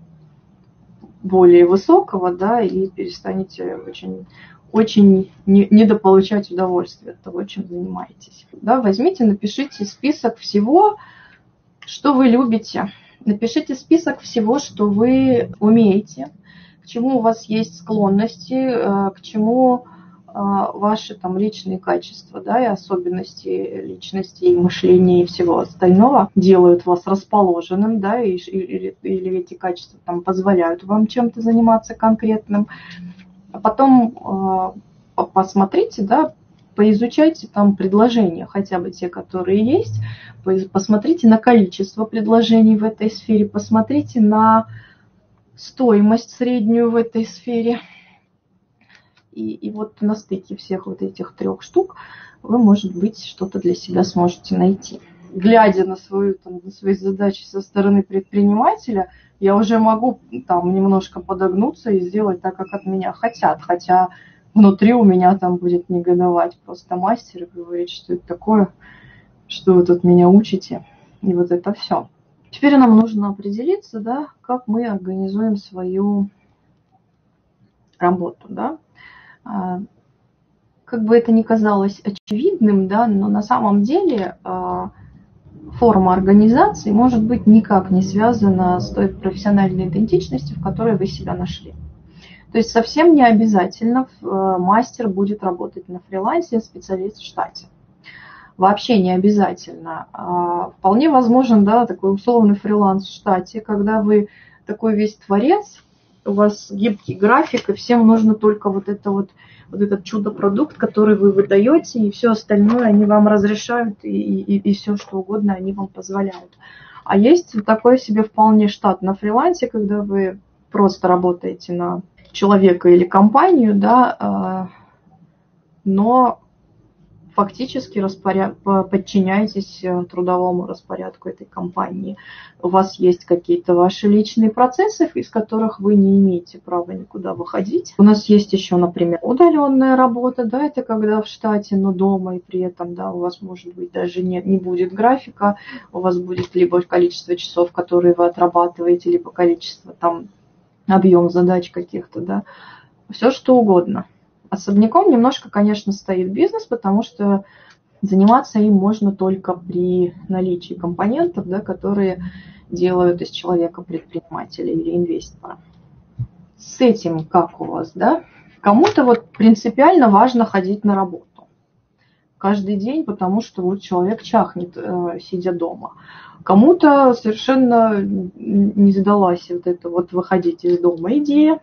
более высокого, да, и перестанете очень недополучать удовольствие от того, чем занимаетесь. Да, возьмите, напишите список всего, что вы любите. Напишите список всего, что вы умеете, к чему у вас есть склонности, к чему ваши там личные качества, да, и особенности личности, и мышления, и всего остального делают вас расположенным, да, или эти качества там позволяют вам чем-то заниматься конкретным. А потом посмотрите, да, поизучайте там предложения, хотя бы те, которые есть, посмотрите на количество предложений в этой сфере, посмотрите на стоимость среднюю в этой сфере. И вот на стыке всех вот этих 3 штук вы, может быть, что-то для себя сможете найти. Глядя на свои задачи со стороны предпринимателя, я уже могу там немножко подогнуться и сделать так, как от меня хотят. Хотя внутри у меня там будет негодовать просто мастер и говорить, что это такое, что вы тут меня учите. И вот это все. Теперь нам нужно определиться, да, как мы организуем свою работу, да. Как бы это ни казалось очевидным, да, но на самом деле форма организации может быть никак не связана с той профессиональной идентичностью, в которой вы себя нашли. То есть совсем не обязательно мастер будет работать на фрилансе, специалист в штате. Вообще не обязательно. Вполне возможен, да, такой условный фриланс в штате, когда вы такой весь творец, у вас гибкий график, и всем нужно только вот этот чудо-продукт, который вы выдаете, и все остальное они вам разрешают, и все что угодно они вам позволяют. А есть такой себе вполне штат на фрилансе, когда вы просто работаете на человека или компанию, да, но фактически подчиняетесь трудовому распорядку этой компании. У вас есть какие-то ваши личные процессы, из которых вы не имеете права никуда выходить. У нас есть еще, например, удаленная работа, да, это когда в штате, но дома, и при этом, да, у вас, может быть, даже не будет графика, у вас будет либо количество часов, которые вы отрабатываете, либо количество, там, объем задач каких-то, да, все что угодно. Особняком немножко, конечно, стоит бизнес, потому что заниматься им можно только при наличии компонентов, да, которые делают из человека предпринимателя или инвестора. С этим как у вас, да? Кому-то вот принципиально важно ходить на работу. каждый день, потому что вот человек чахнет, сидя дома. Кому-то совершенно не сдалась вот эта вот выходить из дома идея,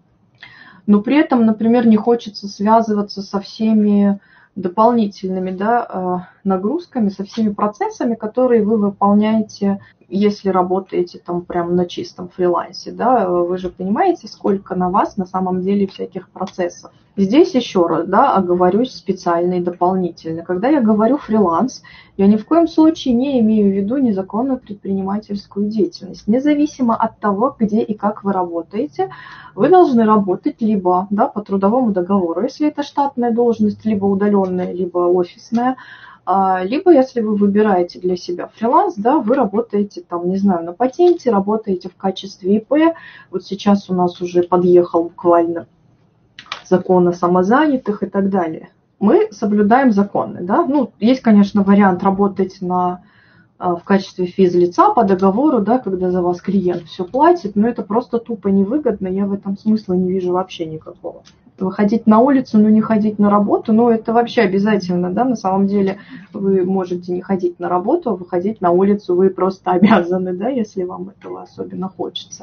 но при этом, например, не хочется связываться со всеми дополнительными, да, нагрузками, со всеми процессами, которые вы выполняете, если работаете там прям на чистом фрилансе. Да. Вы же понимаете, сколько на вас на самом деле всяких процессов. Здесь еще раз, да, оговорюсь специально и дополнительно. Когда я говорю фриланс, я ни в коем случае не имею в виду незаконную предпринимательскую деятельность. Независимо от того, где и как вы работаете, вы должны работать либо, да, по трудовому договору, если это штатная должность, либо удаленная, либо офисная, либо если вы выбираете для себя фриланс, да, вы работаете там, не знаю, на патенте, работаете в качестве ИП. Вот сейчас у нас уже подъехал буквально закон о самозанятых и так далее. Мы соблюдаем законы, да. Ну, есть, конечно, вариант работать в качестве физлица по договору, да, когда за вас клиент все платит, но это просто тупо невыгодно, я в этом смысла не вижу вообще никакого. Выходить на улицу, но не ходить на работу, ну это вообще обязательно, да, на самом деле вы можете не ходить на работу, а выходить на улицу вы просто обязаны, да, если вам этого особенно хочется.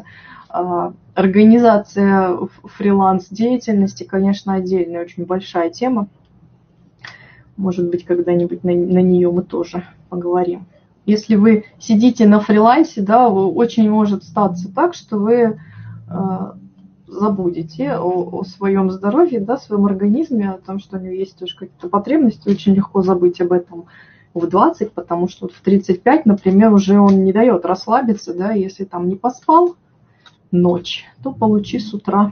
Организация фриланс-деятельности, конечно, отдельная, очень большая тема. Может быть, когда-нибудь на нее мы тоже поговорим. Если вы сидите на фрилансе, да, очень может статься так, что вы забудете о своем здоровье, да, своем организме, о том, что у него есть тоже какие-то потребности. Очень легко забыть об этом в 20, потому что в 35, например, уже он не дает расслабиться, да, если там не поспал ночь, то получи с утра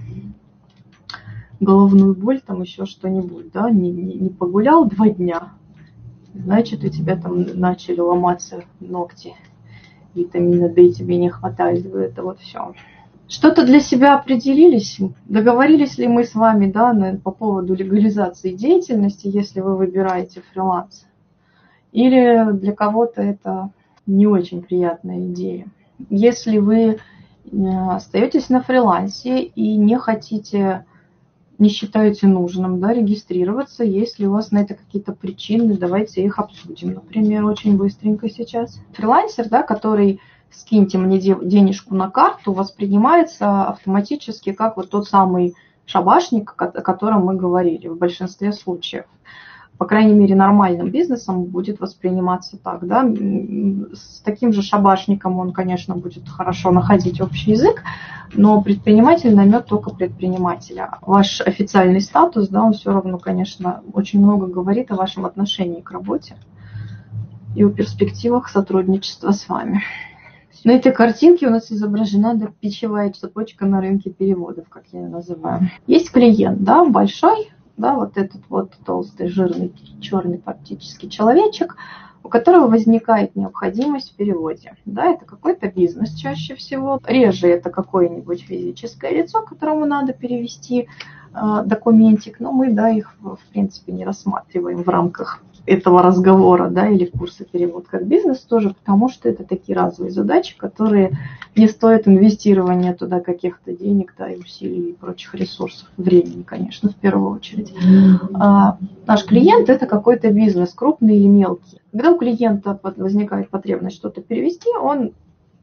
головную боль, там еще что-нибудь, да, не погулял 2 дня, значит, у тебя там начали ломаться ногти, витамина D тебе не хватает, это вот все. Что-то для себя определились? Договорились ли мы с вами, да, по поводу легализации деятельности, если вы выбираете фриланс? Или для кого-то это не очень приятная идея? Если вы остаетесь на фрилансе и не хотите, не считаете нужным, да, регистрироваться, если у вас на это какие-то причины, давайте их обсудим, например, очень быстренько сейчас. Фрилансер, да, который скиньте мне денежку на карту, воспринимается автоматически как вот тот самый шабашник, о котором мы говорили в большинстве случаев. По крайней мере, нормальным бизнесом будет восприниматься так. Да? С таким же шабашником он, конечно, будет хорошо находить общий язык, но предприниматель наймет только предпринимателя. Ваш официальный статус, да, он все равно, конечно, очень много говорит о вашем отношении к работе и о перспективах сотрудничества с вами. На этой картинке у нас изображена пищевая цепочка на рынке переводов, как я ее называю. Есть клиент, да, большой, да, вот этот вот толстый, жирный, черный фактически человечек, у которого возникает необходимость в переводе. Да, это какой-то бизнес чаще всего. Реже это какое-нибудь физическое лицо, которому надо перевести документик, но мы, да, их в принципе не рассматриваем в рамках этого разговора, да, или курса перевод как бизнес тоже, потому что это такие разовые задачи, которые не стоят инвестирования туда каких-то денег, да, и усилий и прочих ресурсов, времени, конечно, в первую очередь. Наш клиент – это какой-то бизнес, крупный или мелкий. Когда у клиента возникает потребность что-то перевести, он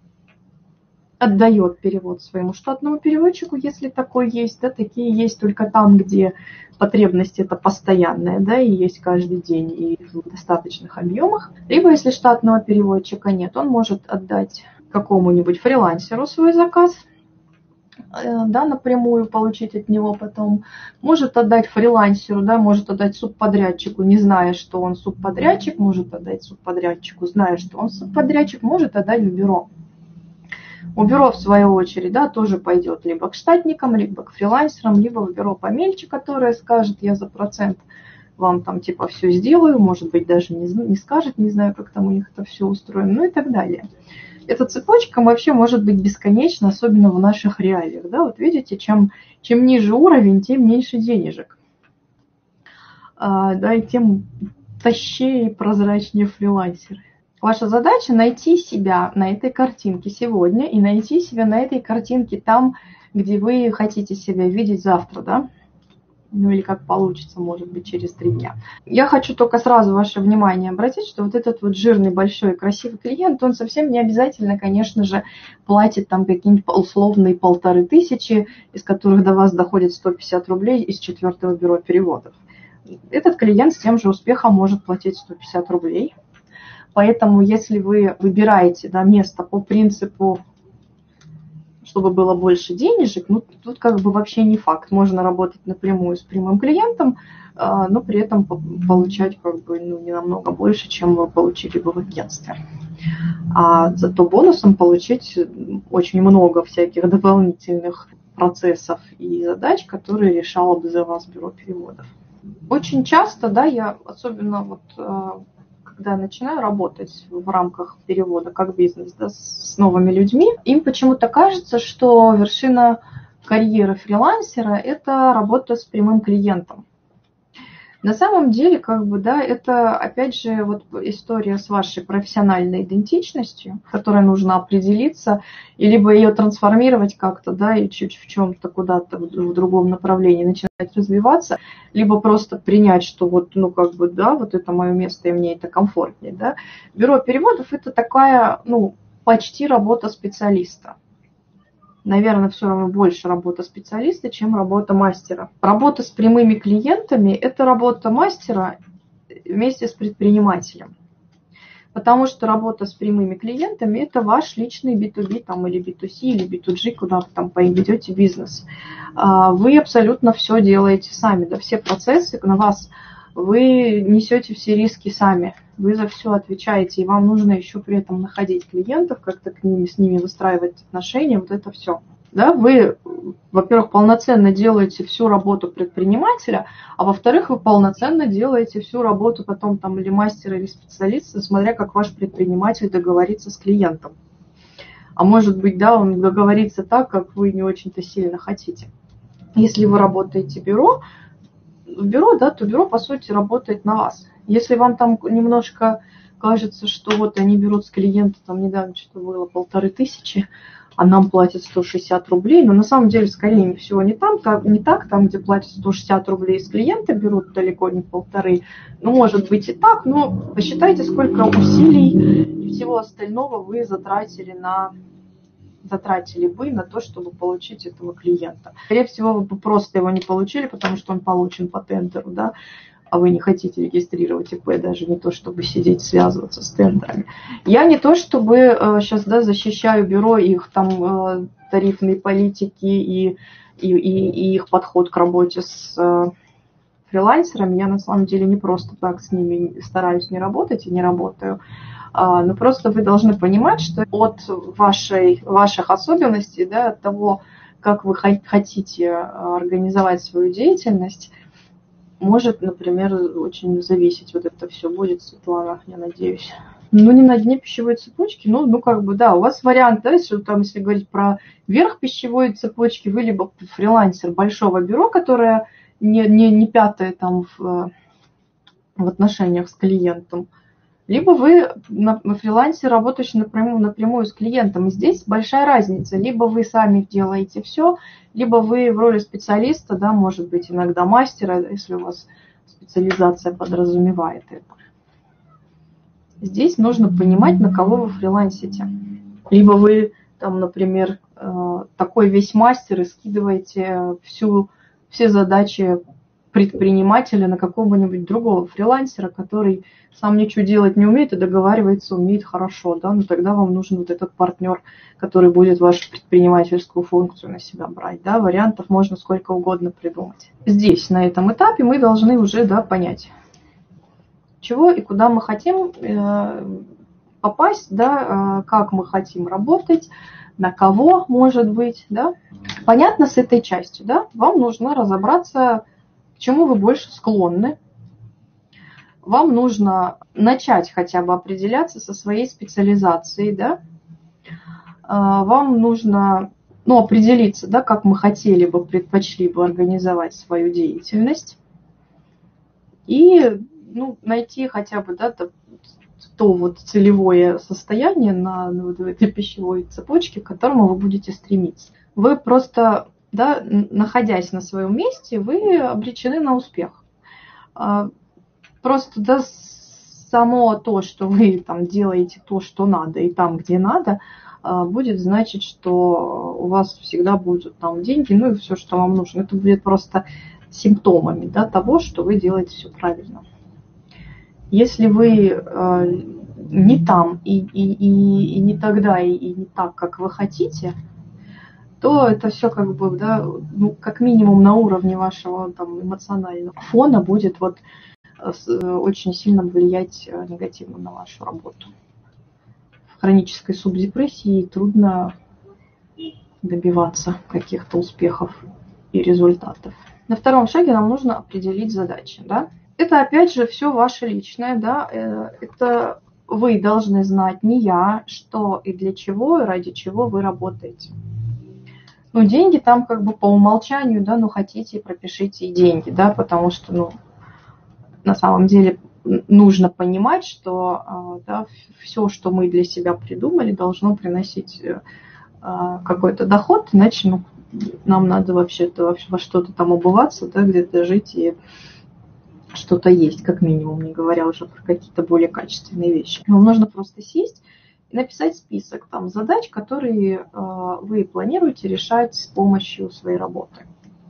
отдает перевод своему штатному переводчику, если такой есть, да, такие есть только там, где потребность это постоянная, да, и есть каждый день и в достаточных объемах. Либо если штатного переводчика нет, он может отдать какому-нибудь фрилансеру свой заказ, да, напрямую получить от него потом, может отдать фрилансеру, да, может отдать субподрядчику, не зная, что он субподрядчик, может отдать субподрядчику, зная, что он субподрядчик, может отдать в бюро. У бюро, в свою очередь, да, тоже пойдет либо к штатникам, либо к фрилансерам, либо в бюро помельче, которое скажет, я за процент вам там типа все сделаю, может быть, даже не скажет, не знаю, как там у них это все устроено, ну и так далее. Эта цепочка вообще может быть бесконечна, особенно в наших реалиях. Да? Вот видите, чем ниже уровень, тем меньше денежек. Да, и тем тащее и прозрачнее фрилансеры. Ваша задача найти себя на этой картинке сегодня и найти себя на этой картинке там, где вы хотите себя видеть завтра. Да? Ну или как получится, может быть, через 3 дня. Я хочу только сразу ваше внимание обратить, что вот этот вот жирный, большой, красивый клиент, он совсем не обязательно, конечно же, платит там какие-нибудь условные 1500, из которых до вас доходит 150 рублей из 4-го бюро переводов. Этот клиент с тем же успехом может платить 150 рублей. Поэтому если вы выбираете место по принципу, чтобы было больше денежек, ну, тут как бы вообще не факт. Можно работать напрямую с прямым клиентом, но при этом получать как бы не намного больше, чем вы получили бы в агентстве. А зато бонусом получить очень много всяких дополнительных процессов и задач, которые решало бы за вас бюро переводов. Очень часто, я особенно когда начинаю работать в рамках перевода как бизнес, с новыми людьми, им почему-то кажется, что вершина карьеры фрилансера – это работа с прямым клиентом. На самом деле, это, опять же, история с вашей профессиональной идентичностью, которой нужно определиться, и либо ее трансформировать как-то, и чуть в чем-то куда-то в другом направлении начинать развиваться, либо просто принять, что это мое место, и мне это комфортнее, Бюро переводов – это такая, почти работа специалиста. Наверное, все равно больше работа специалиста, чем работа мастера. Работа с прямыми клиентами – это работа мастера вместе с предпринимателем. Потому что работа с прямыми клиентами – это ваш личный B2B или B2C, или B2G, куда вы поведете бизнес. Вы абсолютно все делаете сами, все процессы на вас. Вы несете все риски сами, вы за все отвечаете, и вам нужно еще при этом находить клиентов, как-то с ними выстраивать отношения, это все. Вы, во-первых, полноценно делаете всю работу предпринимателя, а во-вторых, вы полноценно делаете всю работу потом или мастера, или специалиста, смотря как ваш предприниматель договорится с клиентом. А может быть, он договорится так, как вы не очень-то сильно хотите. Если вы работаете в бюро, то бюро, по сути, работает на вас. Если вам немножко кажется, что они берут с клиента, недавно что-то было 1500, а нам платят 160 рублей, но на самом деле, скорее всего, не так, где платят 160 рублей с клиента берут далеко не 1500, может быть и так, но посчитайте, сколько усилий и всего остального вы затратили бы на то, чтобы получить этого клиента. Скорее всего, вы бы просто его не получили, потому что он получен по тендеру, а вы не хотите регистрировать ИП, даже не то, чтобы сидеть, связываться с тендерами. Я не то, чтобы сейчас защищаю бюро, их тарифные политики и их подход к работе с фрилансерами. Я на самом деле не просто так с ними стараюсь не работать и не работаю. Но просто вы должны понимать, что от ваших особенностей, от того, как вы хотите организовать свою деятельность, может, например, очень зависеть это все будет, Светлана, я надеюсь. Не на дне пищевой цепочки, у вас вариант, если говорить про верх пищевой цепочки, вы либо фрилансер большого бюро, которое не пятое в отношениях с клиентом, либо вы фрилансер, работающий напрямую с клиентом. И здесь большая разница. Либо вы сами делаете все, либо вы в роли специалиста, может быть, иногда мастера, если у вас специализация подразумевает это. Здесь нужно понимать, на кого вы фрилансите. Либо вы, например, такой весь мастер и скидываете все задачи предпринимателя на какого-нибудь другого фрилансера, который сам ничего делать не умеет и договаривается умеет хорошо, но тогда вам нужен этот партнер, который будет вашу предпринимательскую функцию на себя брать, вариантов можно сколько угодно придумать. Здесь, на этом этапе, мы должны уже, понять, чего и куда мы хотим попасть, как мы хотим работать, на кого, может быть, Понятно с этой частью, Вам нужно разобраться, к чему вы больше склонны. Вам нужно начать хотя бы определяться со своей специализацией, Вам нужно, определиться, как мы хотели бы, предпочли бы организовать свою деятельность. И, найти хотя бы, то целевое состояние на этой пищевой цепочке, к которому вы будете стремиться. Вы просто да, находясь на своем месте, вы обречены на успех. Просто, да, само то, что вы там делаете то, что надо, и там, где надо, будет значить, что у вас всегда будут там деньги, ну и все, что вам нужно. Это будет просто симптомами, да, того, что вы делаете все правильно. Если вы не там и не тогда, и не так, как вы хотите, то это все как бы, да, ну, как минимум на уровне вашего там эмоционального фона будет вот очень сильно влиять негативно на вашу работу. В хронической субдепрессии трудно добиваться каких-то успехов и результатов. На втором шаге нам нужно определить задачи, да. Это опять же все ваше личное, да, это вы должны знать, не я, что и для чего, и ради чего вы работаете. Ну, деньги там как бы по умолчанию, да, ну, хотите, пропишите и деньги, да, потому что, ну, на самом деле нужно понимать, что да, все, что мы для себя придумали, должно приносить какой-то доход, иначе ну, нам надо вообще-то во что-то там обуваться, да, где-то жить и что-то есть, как минимум, не говоря уже про какие-то более качественные вещи. Вам нужно просто сесть и написать список там, задач, которые вы планируете решать с помощью своей работы.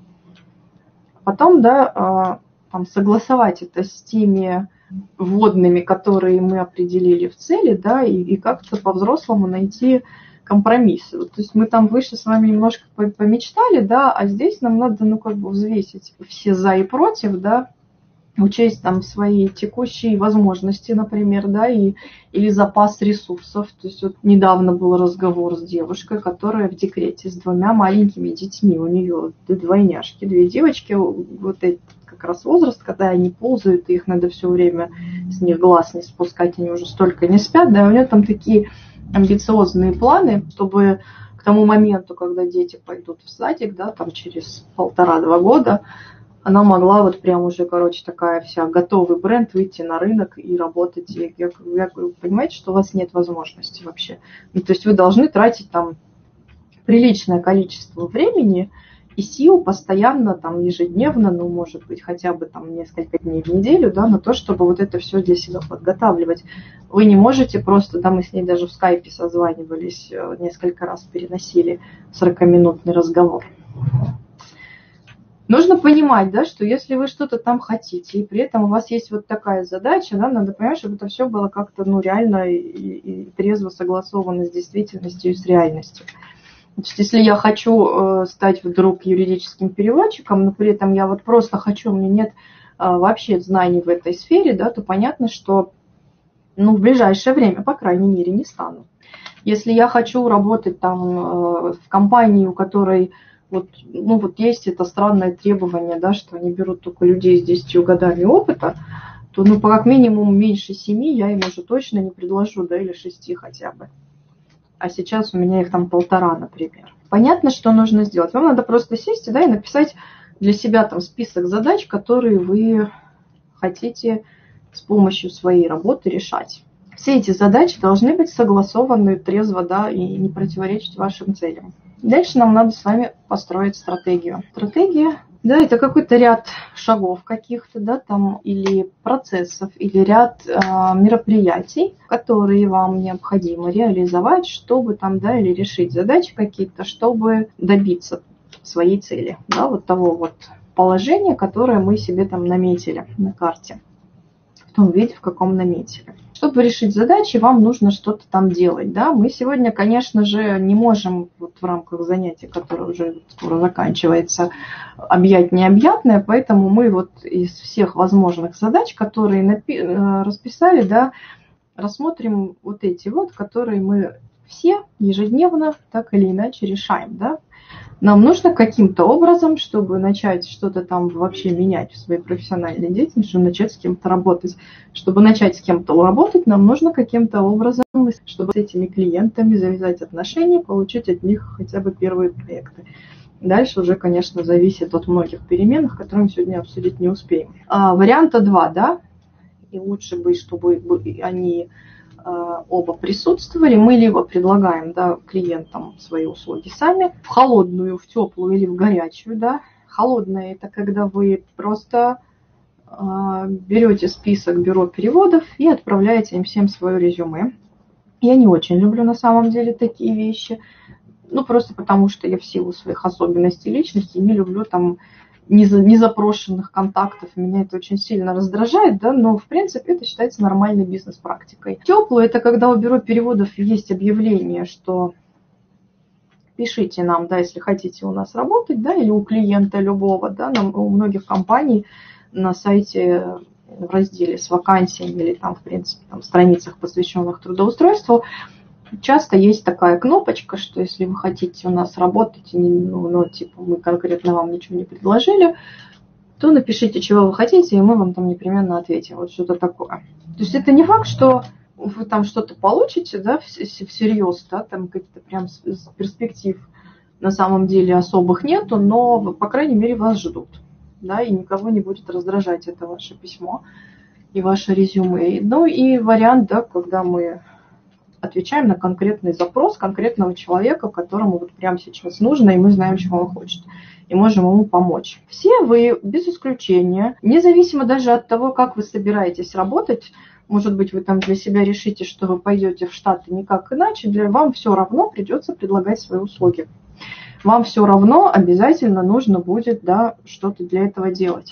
Потом, да, там, согласовать это с теми вводными, которые мы определили в цели, да, и как-то по-взрослому найти компромиссы. Вот, то есть мы там выше с вами немножко помечтали, да, а здесь нам надо, ну, как бы взвесить все за и против, да, учесть там свои текущие возможности, например, да, или запас ресурсов. То есть вот недавно был разговор с девушкой, которая в декрете с 2 маленькими детьми. У нее двойняшки, 2 девочки, вот этот как раз возраст, когда они ползают, и их надо все время с них глаз не спускать, они уже столько не спят, да, у нее там такие амбициозные планы, чтобы к тому моменту, когда дети пойдут в садик, да, там через 1,5-2 года, она могла вот прям уже, короче, такая вся готовый бренд выйти на рынок и работать. И я говорю, понимаете, что у вас нет возможности вообще. Ну, то есть вы должны тратить там приличное количество времени и сил постоянно, там, ежедневно, ну, может быть, хотя бы там несколько дней в неделю, да, на то, чтобы вот это все для себя подготавливать. Вы не можете просто, да, мы с ней даже в скайпе созванивались, несколько раз переносили 40-минутный разговор. Нужно понимать, да, что если вы что-то там хотите, и при этом у вас есть вот такая задача, да, надо понимать, чтобы это все было как-то ну, реально и трезво согласовано с действительностью и с реальностью. Значит, если я хочу стать вдруг юридическим переводчиком, но при этом я вот просто хочу, у меня нет вообще знаний в этой сфере, да, то понятно, что ну, в ближайшее время, по крайней мере, не стану. Если я хочу работать там в компании, у которой вот, ну, вот есть это странное требование, да, что они берут только людей с 10 годами опыта, то, ну, как минимум меньше 7 я им уже точно не предложу, да, или 6 хотя бы. А сейчас у меня их там 1,5, например. Понятно, что нужно сделать. Вам надо просто сесть, да, и написать для себя там список задач, которые вы хотите с помощью своей работы решать. Все эти задачи должны быть согласованы трезво, да, и не противоречить вашим целям. Дальше нам надо с вами построить стратегию. Стратегия, да, это какой-то ряд шагов каких-то, да, там, или процессов, или ряд мероприятий, которые вам необходимо реализовать, чтобы там, да, или решить задачи какие-то, чтобы добиться своей цели, да, вот того вот положения, которое мы себе там наметили на карте, в том виде, в каком наметили. Чтобы решить задачи, вам нужно что-то там делать. Да? Мы сегодня, конечно же, не можем вот в рамках занятия, которое уже скоро заканчивается, объять необъятное, поэтому мы вот из всех возможных задач, которые расписали, да, рассмотрим вот эти вот, которые мы все ежедневно так или иначе решаем. Да? Нам нужно каким-то образом, чтобы начать что-то там вообще менять в своей профессиональной деятельности, чтобы начать с кем-то работать. Чтобы начать с кем-то работать, нам нужно каким-то образом, чтобы с этими клиентами завязать отношения, получить от них хотя бы первые проекты. Дальше уже, конечно, зависит от многих переменных, которые мы сегодня обсудить не успеем. Варианта 2, да, и лучше бы, чтобы они оба присутствовали. Мы либо предлагаем, да, клиентам свои услуги сами в холодную, в теплую или в горячую. Да. Холодная – это когда вы просто берете список бюро переводов и отправляете им всем свое резюме. Я не очень люблю на самом деле такие вещи. Ну, просто потому что я в силу своих особенностей личности не люблю там незапрошенных контактов. Меня это очень сильно раздражает, да, но в принципе это считается нормальной бизнес-практикой. Теплую – это когда у бюро переводов есть объявление, что пишите нам, да, если хотите у нас работать, да, или у клиента любого, да, у многих компаний на сайте в разделе с вакансиями или там, в принципе, там, страницах, посвященных трудоустройству, часто есть такая кнопочка, что если вы хотите у нас работать, ну, типа мы конкретно вам ничего не предложили, то напишите, чего вы хотите, и мы вам там непременно ответим. Вот что-то такое. То есть это не факт, что вы там что-то получите, да, всерьез, да, там какие-то прям перспектив на самом деле особых нету, но, по крайней мере, вас ждут, да, и никого не будет раздражать это ваше письмо и ваше резюме. Ну и вариант, да, когда мы отвечаем на конкретный запрос конкретного человека, которому вот прямо сейчас нужно, и мы знаем, чего он хочет, и можем ему помочь. Все вы, без исключения, независимо даже от того, как вы собираетесь работать, может быть, вы там для себя решите, что вы пойдете в Штаты никак иначе, вам все равно придется предлагать свои услуги. Вам все равно обязательно нужно будет, да, что-то для этого делать.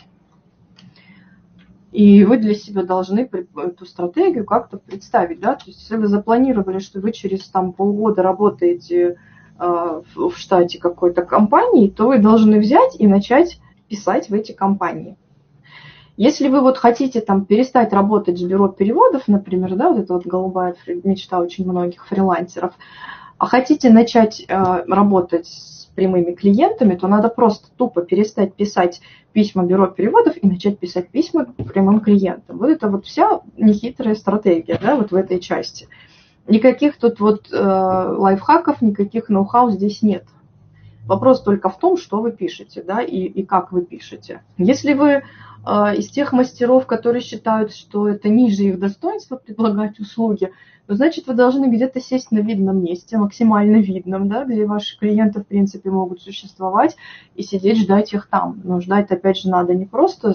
И вы для себя должны эту стратегию как-то представить. Да? То есть, если вы запланировали, что вы через там, полгода работаете в штате какой-то компании, то вы должны взять и начать писать в эти компании. Если вы вот хотите там, перестать работать с бюро переводов, например, да, вот это вот голубая мечта очень многих фрилансеров, а хотите начать работать с прямыми клиентами, то надо просто тупо перестать писать письма бюро переводов и начать писать письма прямым клиентам. Вот это вот вся нехитрая стратегия, да, вот в этой части. Никаких тут вот лайфхаков, никаких ноу-хау здесь нет. Вопрос только в том, что вы пишете, да, и как вы пишете. Если вы из тех мастеров, которые считают, что это ниже их достоинства предлагать услуги, то значит вы должны где-то сесть на видном месте, максимально видном, да, где ваши клиенты, в принципе, могут существовать, и сидеть, ждать их там. Но ждать, опять же, надо не просто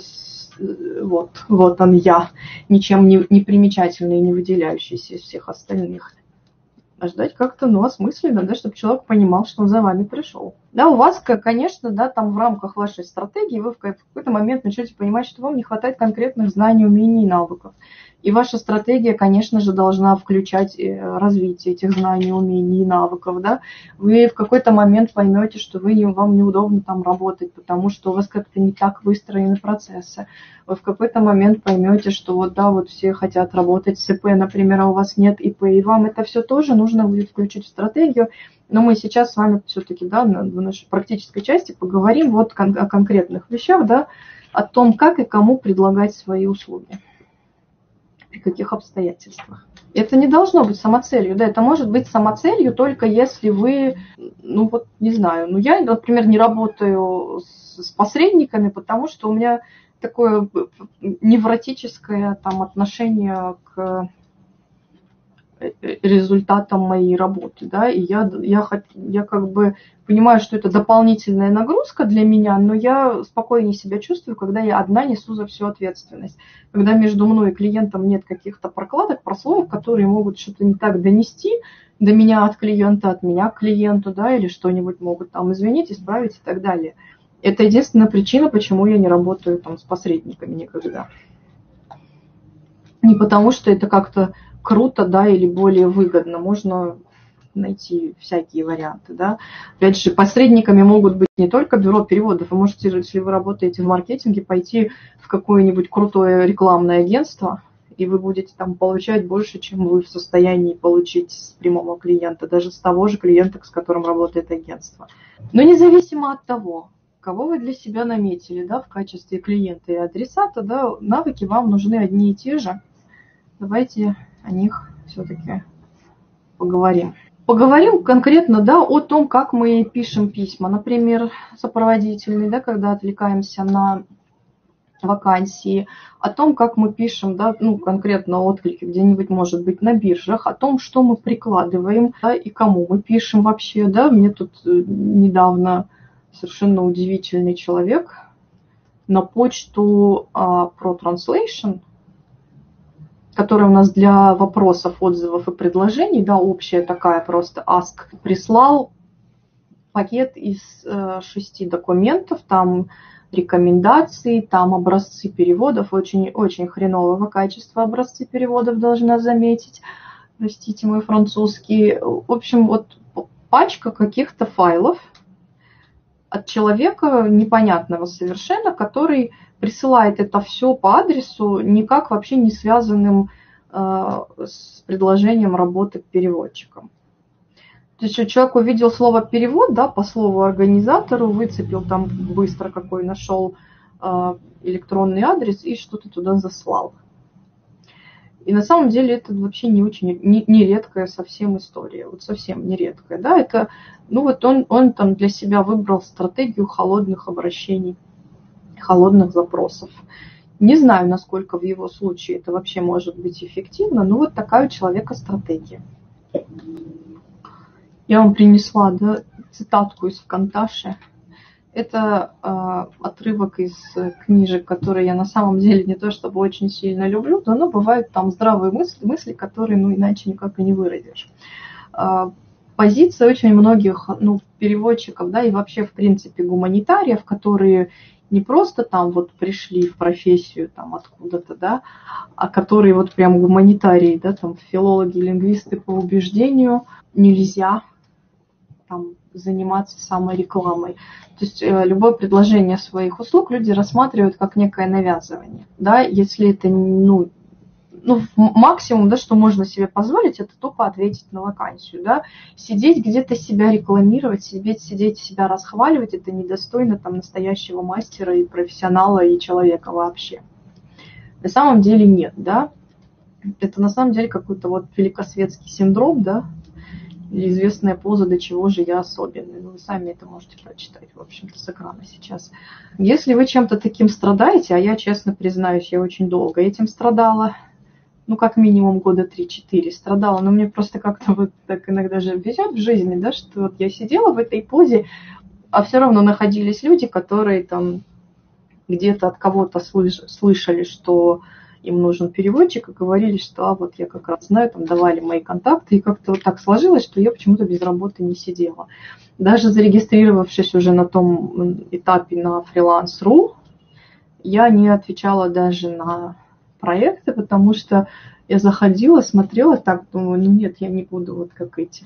вот он я, ничем не примечательный и не выделяющийся из всех остальных. А ждать как-то, ну, осмысленно, да, чтобы человек понимал, что он за вами пришел. Да, у вас, конечно, да, там в рамках вашей стратегии вы в какой-то момент начнете понимать, что вам не хватает конкретных знаний, умений и навыков. И ваша стратегия, конечно же, должна включать развитие этих знаний, умений и навыков. Да? Вы в какой-то момент поймете, что вам неудобно там работать, потому что у вас как-то не так выстроены процессы. Вы в какой-то момент поймете, что вот да, вот все хотят работать с ИП, например, а у вас нет ИП, и вам это все тоже нужно будет включить в стратегию. Но мы сейчас с вами все-таки, да, в нашей практической части поговорим вот о конкретных вещах, да, о том, как и кому предлагать свои услуги. При каких обстоятельствах. Это не должно быть самоцелью, да, это может быть самоцелью только если вы, ну вот, не знаю, ну я, например, не работаю с посредниками, потому что у меня такое невротическое там отношение к результатам моей работы, да, и я как бы понимаю, что это дополнительная нагрузка для меня, но я спокойнее себя чувствую, когда я одна несу за всю ответственность. Когда между мной и клиентом нет каких-то прокладок, прослоек, которые могут что-то не так донести до меня от клиента, от меня к клиенту, да, или что-нибудь могут там изменить, исправить и так далее. Это единственная причина, почему я не работаю там с посредниками никогда. Не потому, что это как-то круто, да, или более выгодно. Можно найти всякие варианты, да. Опять же, посредниками могут быть не только бюро переводов. Вы можете, если вы работаете в маркетинге, пойти в какое-нибудь крутое рекламное агентство, и вы будете там получать больше, чем вы в состоянии получить с прямого клиента, даже с того же клиента, с которым работает агентство. Но независимо от того, кого вы для себя наметили, да, в качестве клиента и адресата, да, навыки вам нужны одни и те же. Давайте о них все-таки поговорим. Поговорим конкретно, да, о том, как мы пишем письма. Например, сопроводительный, да, когда отвлекаемся на вакансии, о том, как мы пишем, да, ну, конкретно отклики где-нибудь, может быть, на биржах, о том, что мы прикладываим, да, и кому мы пишем вообще, да. Мне тут недавно совершенно удивительный человек на почту про Translation, которая у нас для вопросов, отзывов и предложений, да, общая такая просто ask, прислал пакет из 6 документов, там рекомендации, там образцы переводов, очень хренового качества образцы переводов, должна заметить. Простите мой французский. В общем, вот пачка каких-то файлов от человека непонятного совершенно, который присылает это все по адресу, никак вообще не связанным с предложением работы переводчиком. То есть человек увидел слово «перевод», да, по слову организатору, выцепил там быстро какой нашел электронный адрес и что-то туда заслал. И на самом деле это вообще не редкая совсем история, вот совсем не редкая, да, это, ну вот он там для себя выбрал стратегию холодных обращений, холодных запросов. Не знаю, насколько в его случае это вообще может быть эффективно, но вот такая у человека стратегия. Я вам принесла, да, цитатку из Канташи. Это отрывок из книжек, которые я на самом деле не то чтобы очень сильно люблю, но бывают там здравые мысли, которые ну иначе никак и не выразишь. Позиция очень многих переводчиков, да, и вообще в принципе гуманитариев, которые не просто там вот пришли в профессию там откуда-то, да, а которые вот прям гуманитарии, да, там филологи, лингвисты по убеждению, нельзя там заниматься саморекламой. То есть любое предложение своих услуг люди рассматривают как некое навязывание. Да? Если это максимум, да, что можно себе позволить, это тупо ответить на вакансию. Да? Сидеть где-то себя рекламировать, сидеть себя расхваливать, это недостойно там настоящего мастера и профессионала и человека вообще. На самом деле нет. Да? Это на самом деле какой-то вот великосветский синдром, да, или известная поза «До чего же я особенный». Ну, вы сами это можете прочитать, в общем-то, с экрана сейчас. Если вы чем-то таким страдаете, а я, честно признаюсь, я очень долго этим страдала, ну, как минимум года 3-4 страдала, но мне просто как-то вот так иногда же везет в жизни, да, что вот я сидела в этой позе, а все равно находились люди, которые там где-то от кого-то слышали, что им нужен переводчик, и говорили, что вот я как раз знаю, там давали мои контакты, и как-то вот так сложилось, что я почему-то без работы не сидела. Даже зарегистрировавшись уже на том этапе на freelance.ru, я не отвечала даже на проекты, потому что я заходила, смотрела так, думаю, ну нет, я не буду вот как эти.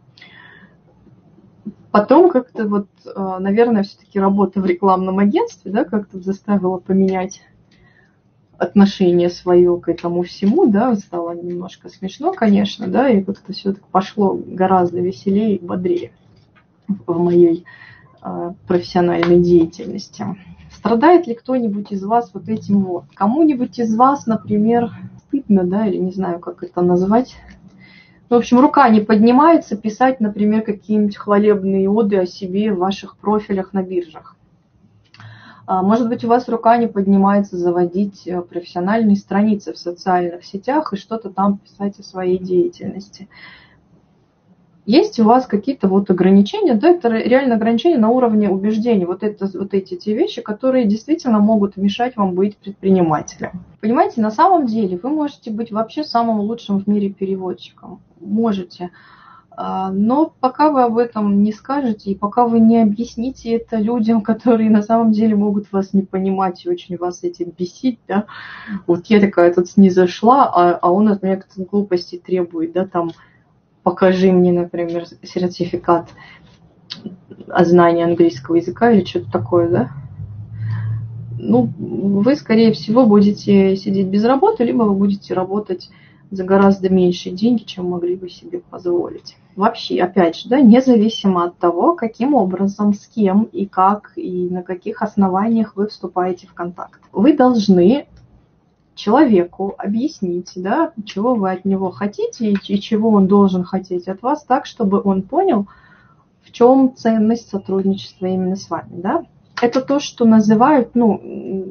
Потом как-то вот, наверное, все-таки работа в рекламном агентстве, да, как-то заставила поменять отношение свое к этому всему, да, стало немножко смешно, конечно, да, и как-то все так пошло гораздо веселее и бодрее в моей профессиональной деятельности. Страдает ли кто-нибудь из вас вот этим вот? Кому-нибудь из вас, например, стыдно, да, или не знаю, как это назвать. В общем, рука не поднимается писать, например, какие-нибудь хвалебные оды о себе в ваших профилях на биржах. Может быть, у вас рука не поднимается заводить профессиональные страницы в социальных сетях и что-то там писать о своей деятельности. Есть у вас какие-то вот ограничения, да, это реально ограничения на уровне убеждений, вот эти те вещи, которые действительно могут мешать вам быть предпринимателем. Понимаете, на самом деле вы можете быть вообще самым лучшим в мире переводчиком, можете, но пока вы об этом не скажете и пока вы не объясните это людям, которые на самом деле могут вас не понимать и очень вас этим бесить, да, вот я такая тут снизошла, а он от меня какие-то глупости требует, да, там, покажи мне, например, сертификат о знании английского языка или что-то такое, да, ну, вы, скорее всего, будете сидеть без работы, либо вы будете работать за гораздо меньшие деньги, чем могли бы себе позволить. Вообще, опять же, да, независимо от того, каким образом, с кем и как, и на каких основаниях вы вступаете в контакт. Вы должны человеку объяснить, да, чего вы от него хотите и чего он должен хотеть от вас, так, чтобы он понял, в чем ценность сотрудничества именно с вами, да. Это то, что называют,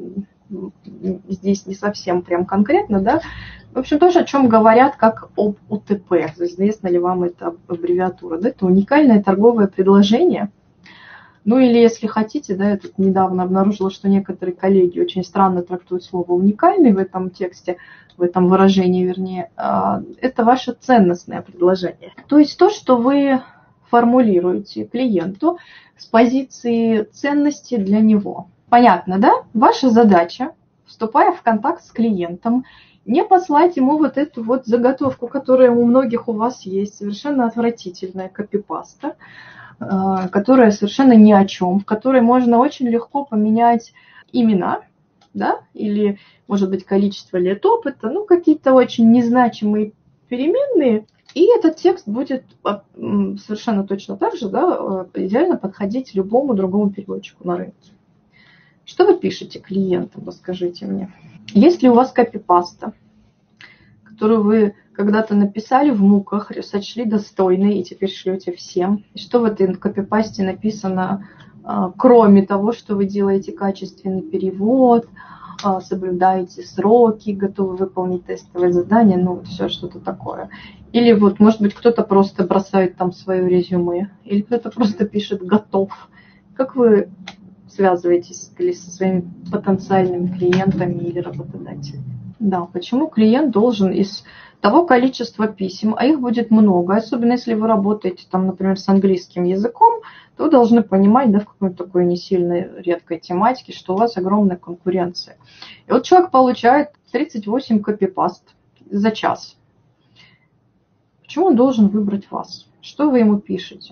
здесь не совсем прям конкретно, да. В общем, тоже о чем говорят, как об УТП. Известна ли вам эта аббревиатура? Да? Это уникальное торговое предложение. Ну или, если хотите, да, я тут недавно обнаружила, что некоторые коллеги очень странно трактуют слово «уникальный» в этом тексте, в этом выражении, вернее. Это ваше ценностное предложение. То есть то, что вы формулируете клиенту с позиции ценности для него. Понятно, да? Ваша задача, вступая в контакт с клиентом, не послать ему вот эту вот заготовку, которая у многих у вас есть, совершенно отвратительная копипаста, которая совершенно ни о чем, в которой можно очень легко поменять имена, да, или, может быть, количество лет опыта, ну, какие-то очень незначимые переменные, и этот текст будет совершенно точно так же, да, идеально подходить любому другому переводчику на рынке. Что вы пишете клиентам, расскажите мне. Есть ли у вас копипаста, которую вы когда-то написали в муках, сочли достойной и теперь шлете всем? И что в этой копипасте написано, кроме того, что вы делаете качественный перевод, соблюдаете сроки, готовы выполнить тестовое задание, ну, все что-то такое. Или вот, может быть, кто-то просто бросает там свое резюме, или кто-то просто пишет «готов». Как вы связываетесь со своими потенциальными клиентами или работодателями? Да, почему клиент должен из того количества писем, а их будет много, особенно если вы работаете, там, например, с английским языком, то вы должны понимать, да, в какой-то такой не сильно редкой тематике, что у вас огромная конкуренция. И вот человек получает 38 копипаст за час. Почему он должен выбрать вас? Что вы ему пишете?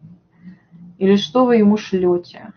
Или что вы ему шлете?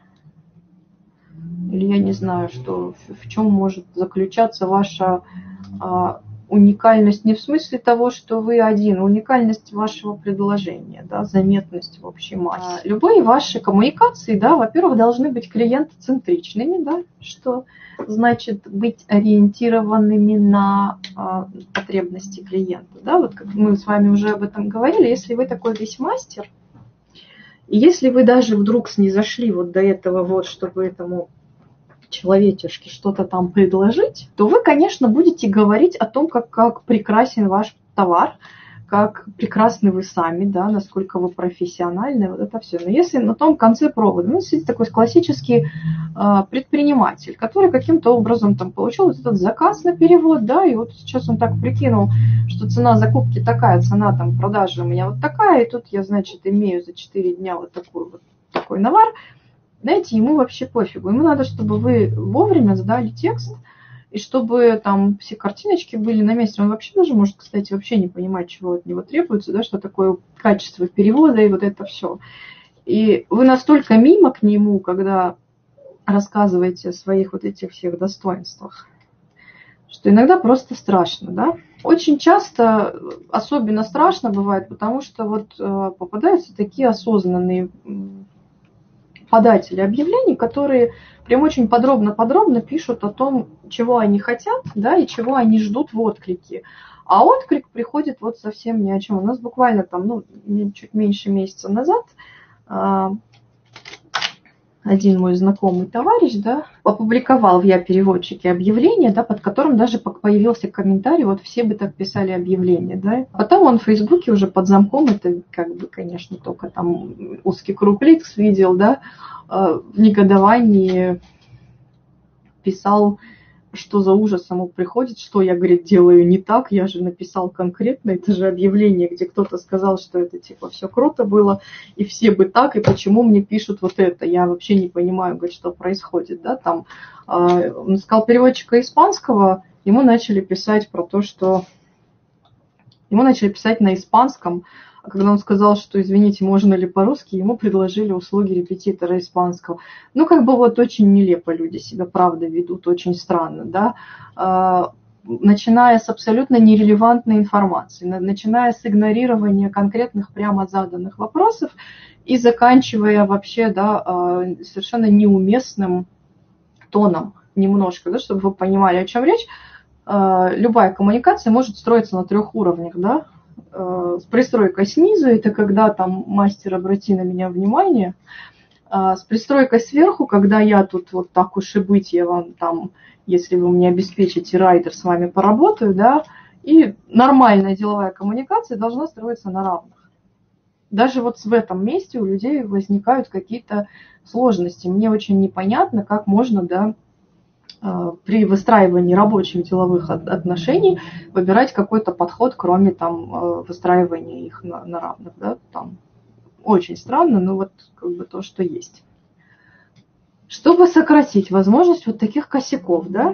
Или я не знаю, что, в чем может заключаться ваша уникальность, не в смысле того, что вы один, уникальность вашего предложения, да, заметность в общей массе. Любые ваши коммуникации, да, во-первых, должны быть клиентоцентричными, да, что значит быть ориентированными на потребности клиента. Да, вот как мы с вами уже об этом говорили, если вы такой весь мастер, и если вы даже вдруг снизошли вот до этого вот, чтобы этому человечешке что-то там предложить, то вы, конечно, будете говорить о том, как прекрасен ваш товар, как прекрасны вы сами, да, насколько вы профессиональны, вот это все. Но если на том конце провода, ну, сидит такой классический предприниматель, который каким-то образом там получил вот этот заказ на перевод, да, и вот сейчас он так прикинул, что цена закупки такая, цена там продажи у меня вот такая, и тут я, значит, имею за 4 дня вот такой навар. Знаете, ему вообще пофигу. Ему надо, чтобы вы вовремя сдали текст, и чтобы там все картиночки были на месте. Он вообще даже может, кстати, вообще не понимать, чего от него требуется, да, что такое качество перевода и вот это все. И вы настолько мимо к нему, когда рассказываете о своих вот этих всех достоинствах, что иногда просто страшно, да. Очень часто особенно страшно бывает, потому что вот попадаются такие осознанные податели объявлений, которые прям очень подробно пишут о том, чего они хотят, да, и чего они ждут в отклике. А отклик приходит вот совсем ни о чем. У нас буквально там, ну, чуть меньше месяца назад один мой знакомый товарищ, да, опубликовал в «Я переводчике» объявление, да, под которым даже появился комментарий, вот все бы так писали объявление, да. Потом он в Фейсбуке уже под замком, это как бы, конечно, только там узкий круг лиц видел, да, в негодовании писал, что за ужас ему приходит, что я, говорит, делаю не так, я же написал конкретно, это же объявление, где кто-то сказал, что это типа все круто было, и все бы так, и почему мне пишут вот это, я вообще не понимаю, говорит, что происходит, да, там, он искал переводчика испанского, ему начали писать про то, что, ему начали писать на испанском, а когда он сказал, что, извините, можно ли по-русски, ему предложили услуги репетитора испанского. Ну, как бы вот очень нелепо люди себя, правда, ведут, очень странно, да. Начиная с абсолютно нерелевантной информации, начиная с игнорирования конкретных прямо заданных вопросов и заканчивая вообще, да, совершенно неуместным тоном немножко, да, чтобы вы понимали, о чем речь. Любая коммуникация может строиться на 3 уровнях, да. С пристройкой снизу, это когда там мастер, обрати на меня внимание, с пристройкой сверху, когда я тут вот так уж и быть, я вам там, если вы мне обеспечите райдер, с вами поработаю, да, и нормальная деловая коммуникация должна строиться на равных. Даже вот в этом месте у людей возникают какие-то сложности. Мне очень непонятно, как можно, да, при выстраивании рабочих деловых отношений выбирать какой-то подход, кроме там выстраивания их на равных, да, там очень странно, но вот как бы то, что есть. Чтобы сократить возможность вот таких косяков, да,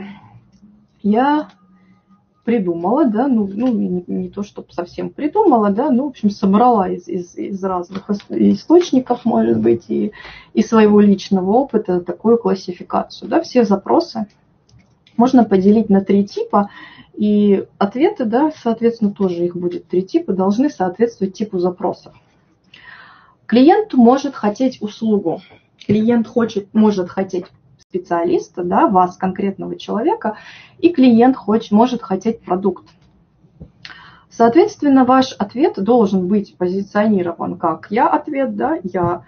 я придумала, да, не то, чтобы совсем придумала, да, в общем, собрала из разных источников, может быть, и своего личного опыта такую классификацию, да, все запросы можно поделить на 3 типа, и ответы, да, соответственно, тоже их будет 3 типа, должны соответствовать типу запросов. Клиент может хотеть услугу, клиент может хотеть специалиста, да, вас, конкретного человека, и клиент может хотеть продукт. Соответственно, ваш ответ должен быть позиционирован как я-ответ, да,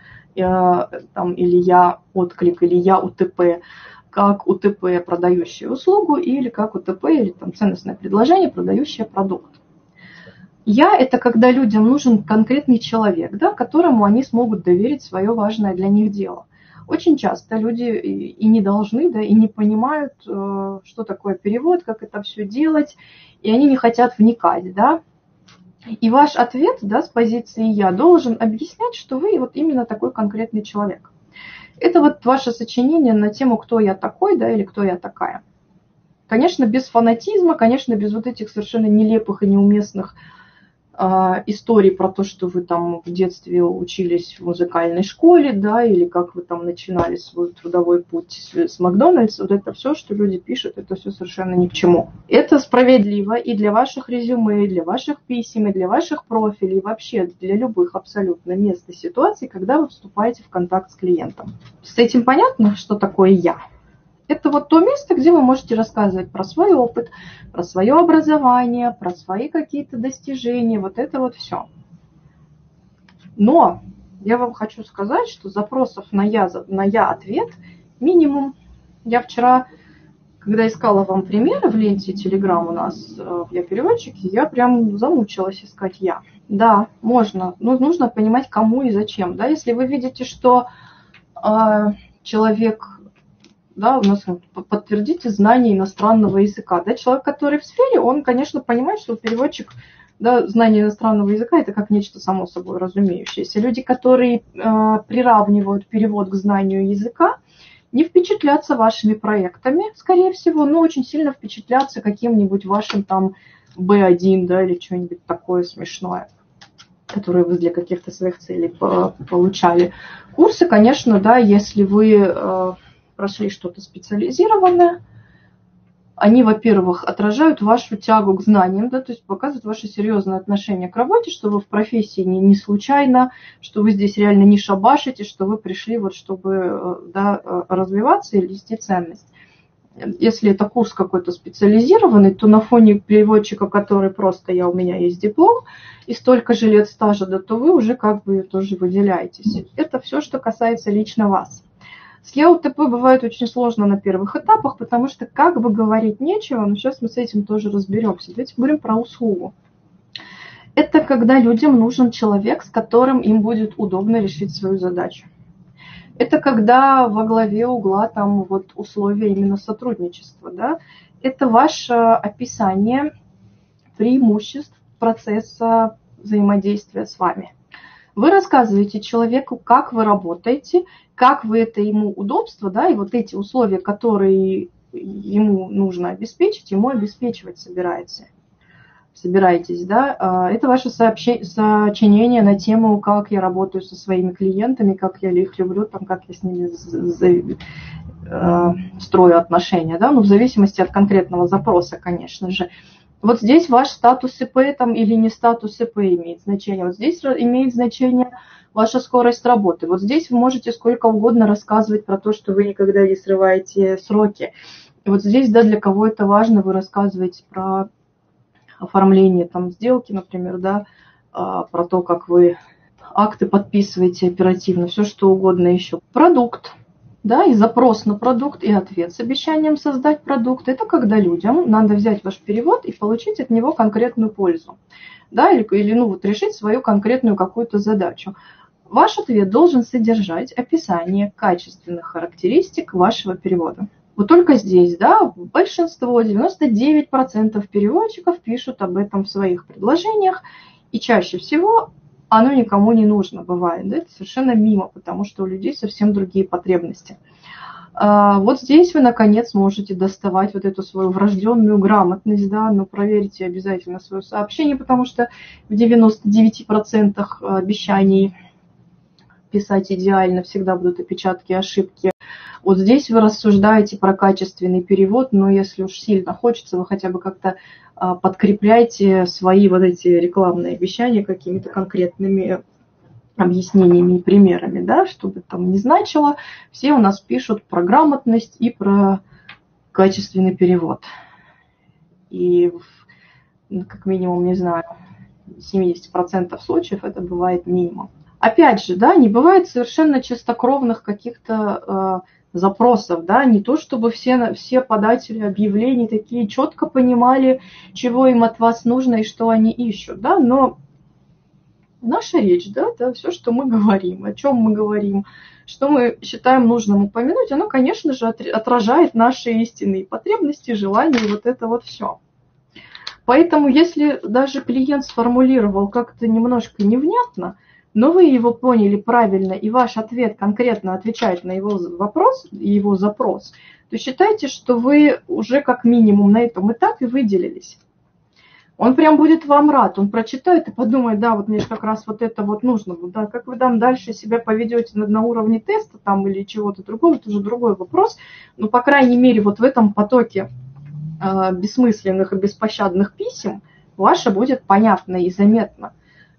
или я-отклик, или я-УТП, как УТП, продающее услугу, или как УТП, или там ценностное предложение, продающее продукт. Я – это когда людям нужен конкретный человек, да, которому они смогут доверить свое важное для них дело. Очень часто люди и не должны, да, и не понимают, что такое перевод, как это все делать, и они не хотят вникать, да. И ваш ответ, да, с позиции «я» должен объяснять, что вы вот именно такой конкретный человек. Это вот ваше сочинение на тему «кто я такой», да, или «кто я такая». Конечно, без фанатизма, конечно, без вот этих совершенно нелепых и неуместных истории про то, что вы там в детстве учились в музыкальной школе, да, или как вы там начинали свой трудовой путь с Макдональдс, вот это все, что люди пишут, это все совершенно ни к чему. Это справедливо и для ваших резюме, и для ваших писем, и для ваших профилей, вообще для любых абсолютно мест и ситуаций, когда вы вступаете в контакт с клиентом. С этим понятно, что такое «я»? Это вот то место, где вы можете рассказывать про свой опыт, про свое образование, про свои какие-то достижения, вот это вот все. Но я вам хочу сказать, что запросов на «я» ответ минимум. Я вчера, когда искала вам примеры в ленте Telegram у нас, я переводчик, я прям замучилась искать «я». Да, можно, но нужно понимать, кому и зачем. Да? Если вы видите, что человек... Да, у нас подтвердите знание иностранного языка. Да, человек, который в сфере, он, конечно, понимает, что переводчик, да, знание иностранного языка – это как нечто само собой разумеющееся. Люди, которые приравнивают перевод к знанию языка, не впечатлятся вашими проектами, скорее всего, но очень сильно впечатлятся каким-нибудь вашим там B1, да, или что-нибудь такое смешное, которые вы для каких-то своих целей получали. Курсы, конечно, да, если вы... прошли что-то специализированное, они, во-первых, отражают вашу тягу к знаниям, да, то есть показывают ваше серьезное отношение к работе, что вы в профессии не случайно, что вы здесь реально не шабашите, что вы пришли вот чтобы, да, развиваться и нести ценность. Если это курс какой-то специализированный, то на фоне переводчика, который просто у меня есть диплом и столько же лет стажа, да, то вы уже как бы тоже выделяетесь. Это все, что касается лично вас. С ЯУТП бывает очень сложно на первых этапах, потому что как бы говорить нечего, но сейчас мы с этим тоже разберемся. Давайте говорим про услугу. Это когда людям нужен человек, с которым им будет удобно решить свою задачу. Это когда во главе угла там вот условия именно сотрудничества. Да? Это ваше описание преимуществ процесса взаимодействия с вами. Вы рассказываете человеку, как вы работаете, как вы это ему удобство, да, и вот эти условия, которые ему нужно обеспечить, ему обеспечивать собираетесь, да. Это ваше сочинение на тему, как я работаю со своими клиентами, как я их люблю, там, как я с ними строю отношения, да, ну, в зависимости от конкретного запроса, конечно же. Вот здесь ваш статус ИП там, или не статус ИП имеет значение. Вот здесь имеет значение ваша скорость работы. Вот здесь вы можете сколько угодно рассказывать про то, что вы никогда не срываете сроки. И вот здесь, да, для кого это важно, вы рассказываете про оформление там сделки, например, да, про то, как вы акты подписываете оперативно, все что угодно еще. Продукт, да, и запрос на продукт, и ответ с обещанием создать продукт. Это когда людям надо взять ваш перевод и получить от него конкретную пользу, да, или ну, вот решить свою конкретную какую-то задачу. Ваш ответ должен содержать описание качественных характеристик вашего перевода. Вот только здесь, да, большинство, 99% переводчиков пишут об этом в своих предложениях, и чаще всего оно никому не нужно бывает, да, это совершенно мимо, потому что у людей совсем другие потребности. Вот здесь вы, наконец, можете доставать вот эту свою врожденную грамотность, да, но проверьте обязательно свое сообщение, потому что в 99% обещаний писать идеально всегда будут опечатки, ошибки. Вот здесь вы рассуждаете про качественный перевод, но если уж сильно хочется, вы хотя бы как-то подкрепляйте свои вот эти рекламные обещания какими-то конкретными объяснениями и примерами, да, чтобы там не значило. Все у нас пишут про грамотность и про качественный перевод. И как минимум, не знаю, 70% случаев это бывает минимум. Опять же, да, не бывает совершенно чистокровных каких-то запросов, да, не то чтобы все податели объявлений такие четко понимали, чего им от вас нужно и что они ищут, да, но наша речь, да, все, что мы говорим, о чем мы говорим, что мы считаем нужным упомянуть, оно, конечно же, отражает наши истинные потребности, желания и вот это вот все. Поэтому, если даже клиент сформулировал как-то немножко невнятно, но вы его поняли правильно, и ваш ответ конкретно отвечает на его вопрос, его запрос, то считайте, что вы уже как минимум на этом этапе выделились. Он прям будет вам рад, он прочитает и подумает, да, вот мне же как раз вот это вот нужно, да, как вы там дальше себя поведете на уровне теста там или чего-то другого, это уже другой вопрос, но, по крайней мере, вот в этом потоке бессмысленных и беспощадных писем ваше будет понятно и заметно.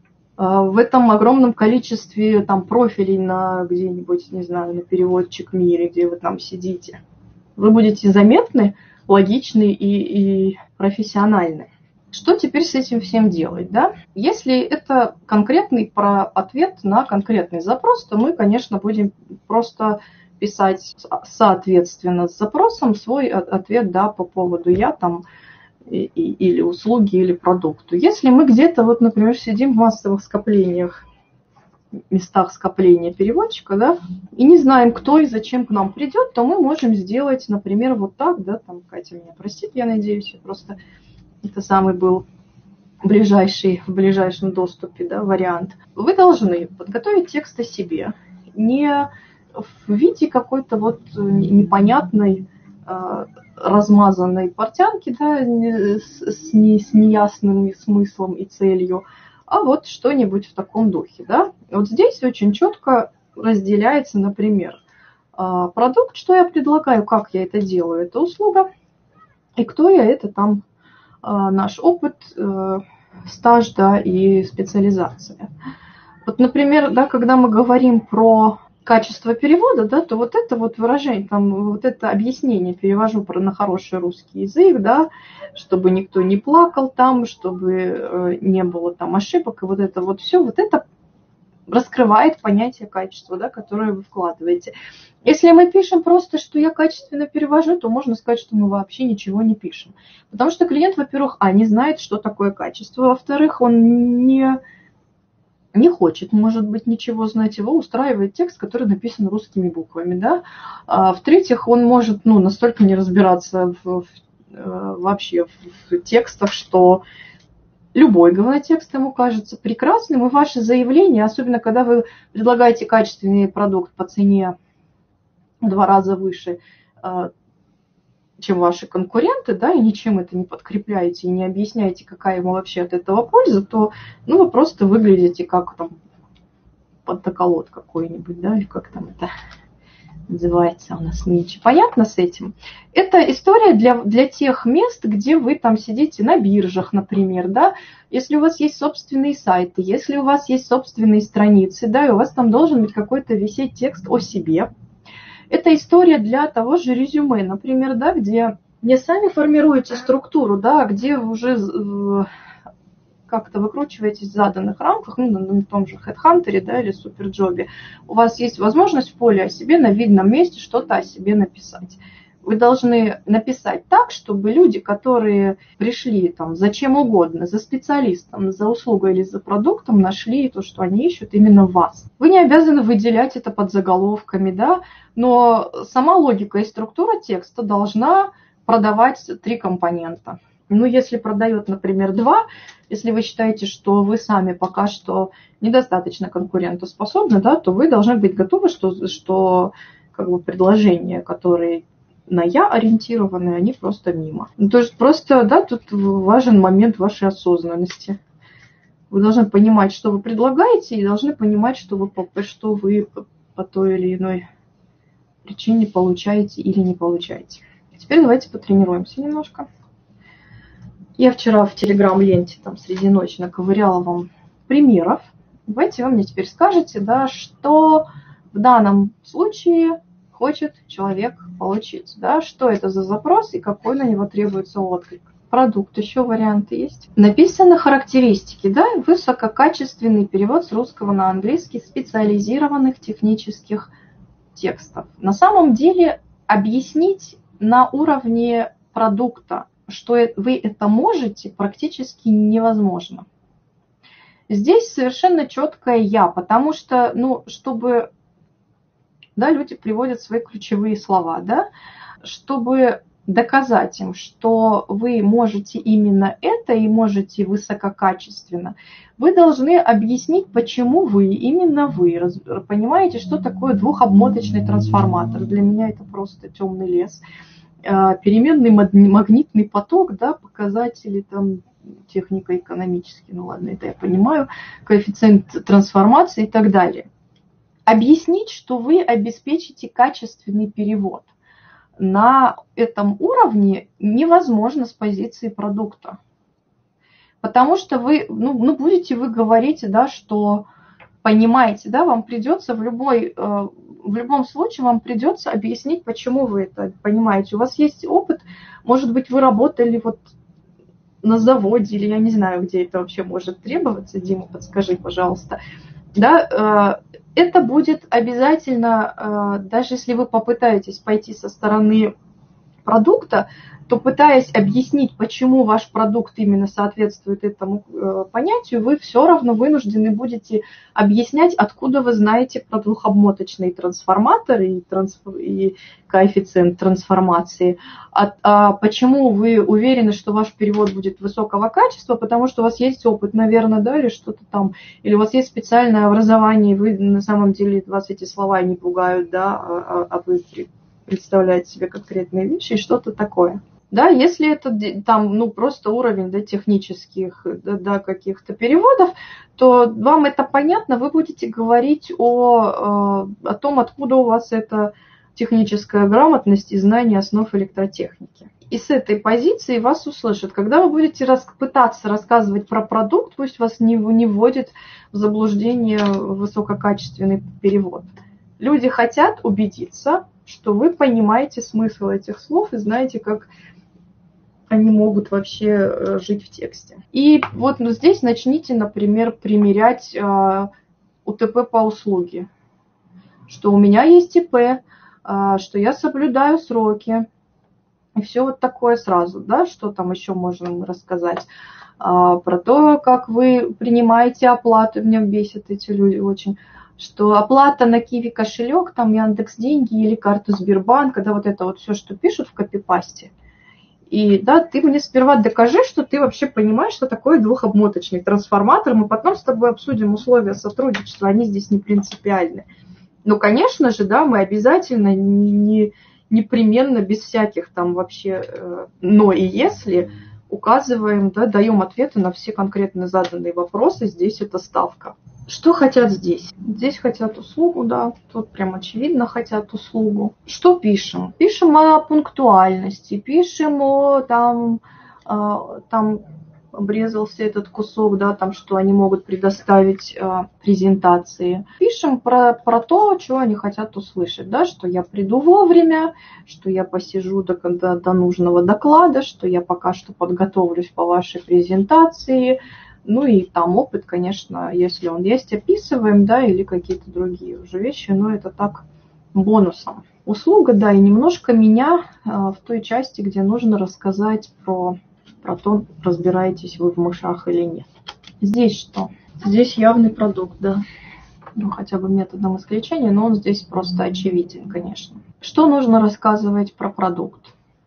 В этом огромном количестве там профилей на где-нибудь, не знаю, на переводчик мире, где вы там сидите, вы будете заметны, логичны и профессиональны. Что теперь с этим всем делать, да? Если это конкретный ответ на конкретный запрос, то мы, конечно, будем просто писать соответственно с запросом свой ответ, да, по поводу я там или услуги, или продукту. Если мы где-то, вот, например, сидим в массовых скоплениях, местах скопления переводчика, да, и не знаем, кто и зачем к нам придет, то мы можем сделать, например, вот так, да, там Катя меня простит, я надеюсь, просто это самый был в ближайшем доступе, да, вариант. Вы должны подготовить текст о себе, не в виде какой-то вот непонятной размазанной портянки, да, с неясным смыслом и целью, а вот что-нибудь в таком духе, да. Вот здесь очень четко разделяется, например, продукт, что я предлагаю, как я это делаю, это услуга, и кто я, это там наш опыт, стаж, да, и специализация. Вот, например, да, когда мы говорим про качество перевода, да, то вот это вот выражение, там, вот это объяснение перевожу на хороший русский язык, да, чтобы никто не плакал там, чтобы не было там ошибок, и вот это вот все, вот это раскрывает понятие качества, да, которое вы вкладываете. Если мы пишем просто, что я качественно перевожу, то можно сказать, что мы вообще ничего не пишем. Потому что клиент, во-первых, не знает, что такое качество, во-вторых, он не хочет, может быть, ничего знать, его устраивает текст, который написан русскими буквами, да. В-третьих, он может, настолько не разбираться вообще в текстах, что любой говнотекст ему кажется прекрасным, и ваше заявление, особенно когда вы предлагаете качественный продукт по цене в 2 раза выше, чем ваши конкуренты, да, и ничем это не подкрепляете и не объясняете, какая ему вообще от этого польза, то вы просто выглядите как там подтоколот какой-нибудь, да, или как там это называется у нас нынче. Понятно с этим? Это история для тех мест, где вы там сидите на биржах, например, да, если у вас есть собственные сайты, если у вас есть собственные страницы, да, и у вас там должен быть какой-то висеть текст о себе. Это история для того же резюме, например, да, где не сами формируете структуру, да, где уже как-то выкручиваетесь в заданных рамках, ну, на том же HeadHunter, да, или Суперджобе, у вас есть возможность в поле о себе на видном месте что-то о себе написать. Вы должны написать так, чтобы люди, которые пришли там за чем угодно, за специалистом, за услугой или за продуктом, нашли то, что они ищут именно в вас. Вы не обязаны выделять это под заголовками, да, но сама логика и структура текста должна продавать 3 компонента. Ну, если продает, например, 2, если вы считаете, что вы сами пока что недостаточно конкурентоспособны, да, то вы должны быть готовы, что как бы предложения, которые на «я» ориентированы, они просто мимо. Ну, то есть просто, да, тут важен момент вашей осознанности. Вы должны понимать, что вы предлагаете, и должны понимать, что вы по той или иной причине получаете или не получаете. Теперь давайте потренируемся немножко. Я вчера в Telegram-ленте там среди ночи наковыряла вам примеров. Давайте вы мне теперь скажете, да, что в данном случае хочет человек получить, да, что это за запрос и какой на него требуется отклик. Продукт, еще варианты есть. Написаны характеристики, да, высококачественный перевод с русского на английский специализированных технических текстов. На самом деле объяснить на уровне продукта, что вы это можете, практически невозможно. Здесь совершенно четкое «я», потому что, ну, чтобы, да, люди приводят свои ключевые слова, да, чтобы доказать им, что вы можете именно это и можете высококачественно, вы должны объяснить, почему вы, именно вы. Понимаете, что такое двухобмоточный трансформатор? Для меня это просто темный лес. Переменный магнитный поток, да, показатели там технико-экономические, ну ладно, это я понимаю, коэффициент трансформации и так далее. Объяснить, что вы обеспечите качественный перевод на этом уровне невозможно с позиции продукта. Потому что вы, ну будете вы говорить, да, что понимаете, да, вам придется в любом случае вам придется объяснить, почему вы это понимаете. У вас есть опыт, может быть, вы работали вот на заводе, или я не знаю, где это вообще может требоваться. Дима, подскажи, пожалуйста. Да, это будет обязательно, даже если вы попытаетесь пойти со стороны продукта, то пытаясь объяснить, почему ваш продукт именно соответствует этому понятию, вы все равно вынуждены будете объяснять, откуда вы знаете про двухобмоточный трансформатор и коэффициент трансформации. Почему вы уверены, что ваш перевод будет высокого качества, потому что у вас есть опыт, наверное, да, или что-то там, или у вас есть специальное образование, и вы на самом деле вас эти слова не пугают, да, а вы представляете себе конкретные вещи и что-то такое. Да, если это там, ну, просто уровень, да, технических, да, каких-то переводов, то вам это понятно, вы будете говорить о том, откуда у вас эта техническая грамотность и знание основ электротехники. И с этой позиции вас услышат. Когда вы будете пытаться рассказывать про продукт, пусть вас не вводит в заблуждение высококачественный перевод. Люди хотят убедиться, что вы понимаете смысл этих слов и знаете, как они могут вообще жить в тексте. И вот здесь начните, например, примерять УТП по услуге. Что у меня есть ИП, что я соблюдаю сроки. И все вот такое сразу, да, что там еще можно рассказать. Про то, как вы принимаете оплату. Меня бесят эти люди очень. Что оплата на Киви кошелек, там Яндекс.Деньги или карту Сбербанка, да, вот это вот все, что пишут в копипасте. И да, ты мне сперва докажи, что ты вообще понимаешь, что такое двухобмоточный трансформатор. Мы потом с тобой обсудим условия сотрудничества, они здесь не принципиальны. Но, конечно же, да, мы обязательно непременно, без всяких там вообще «но» и «если» указываем, да, даем ответы на все конкретно заданные вопросы. Здесь это ставка. Что хотят здесь? Здесь хотят услугу, да, тут прям очевидно хотят услугу. Что пишем? Пишем о пунктуальности, пишем о там обрезался этот кусок, да, там, что они могут предоставить презентации. Пишем про то, что они хотят услышать, да, что я приду вовремя, что я посижу до нужного доклада, что я пока что подготовлюсь по вашей презентации, Ну и там опыт, конечно, если он есть, описываем, да, или какие-то другие уже вещи, но это так бонусом. Услуга, да, и немножко меня в той части, где нужно рассказать про то, разбираетесь вы в мышах или нет. Здесь что? Здесь явный продукт, да. Ну, хотя бы методом исключения, но он здесь просто очевиден, конечно. Что нужно рассказывать про продукт?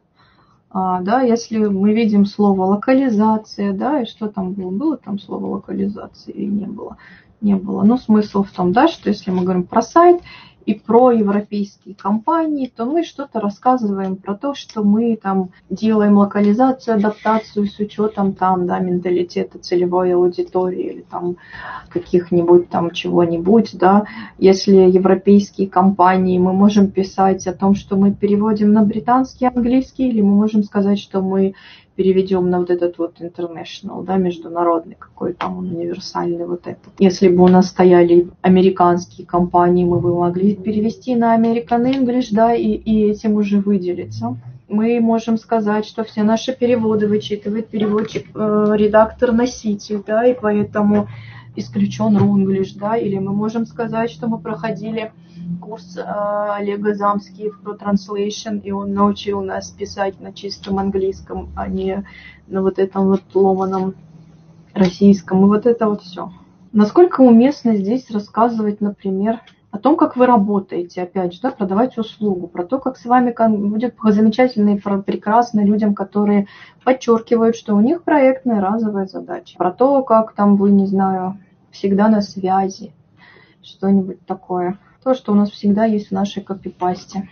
Да, если мы видим слово локализация, да, и что там было? Было там слово локализация или не было? Не было. Но смысл в том, да, что если мы говорим про сайт и про европейские компании, то мы что-то рассказываем про то, что мы там делаем локализацию, адаптацию с учетом там, да, менталитета целевой аудитории или там каких-нибудь там чего-нибудь, да. Если европейские компании, мы можем писать о том, что мы переводим на британский, английский, или мы можем сказать, что мы переведем на вот этот вот international, да, международный, какой там он универсальный вот этот. Если бы у нас стояли американские компании, мы бы могли перевести на American English, да, и этим уже выделиться. Мы можем сказать, что все наши переводы вычитывает переводчик, редактор-носитель, да, и поэтому исключен Runglish, да, или мы можем сказать, что мы проходили курс Олега Замский про Translation, и он научил нас писать на чистом английском, а не на вот этом вот ломаном российском, и вот это вот все. Насколько уместно здесь рассказывать, например, о том, как вы работаете, опять же, да, продавать услугу, про то, как с вами будет замечательно и прекрасно людям, которые подчеркивают, что у них проектная разовая задача, про то, как там вы, не знаю, всегда на связи, что-нибудь такое. То, что у нас всегда есть в нашей копипасте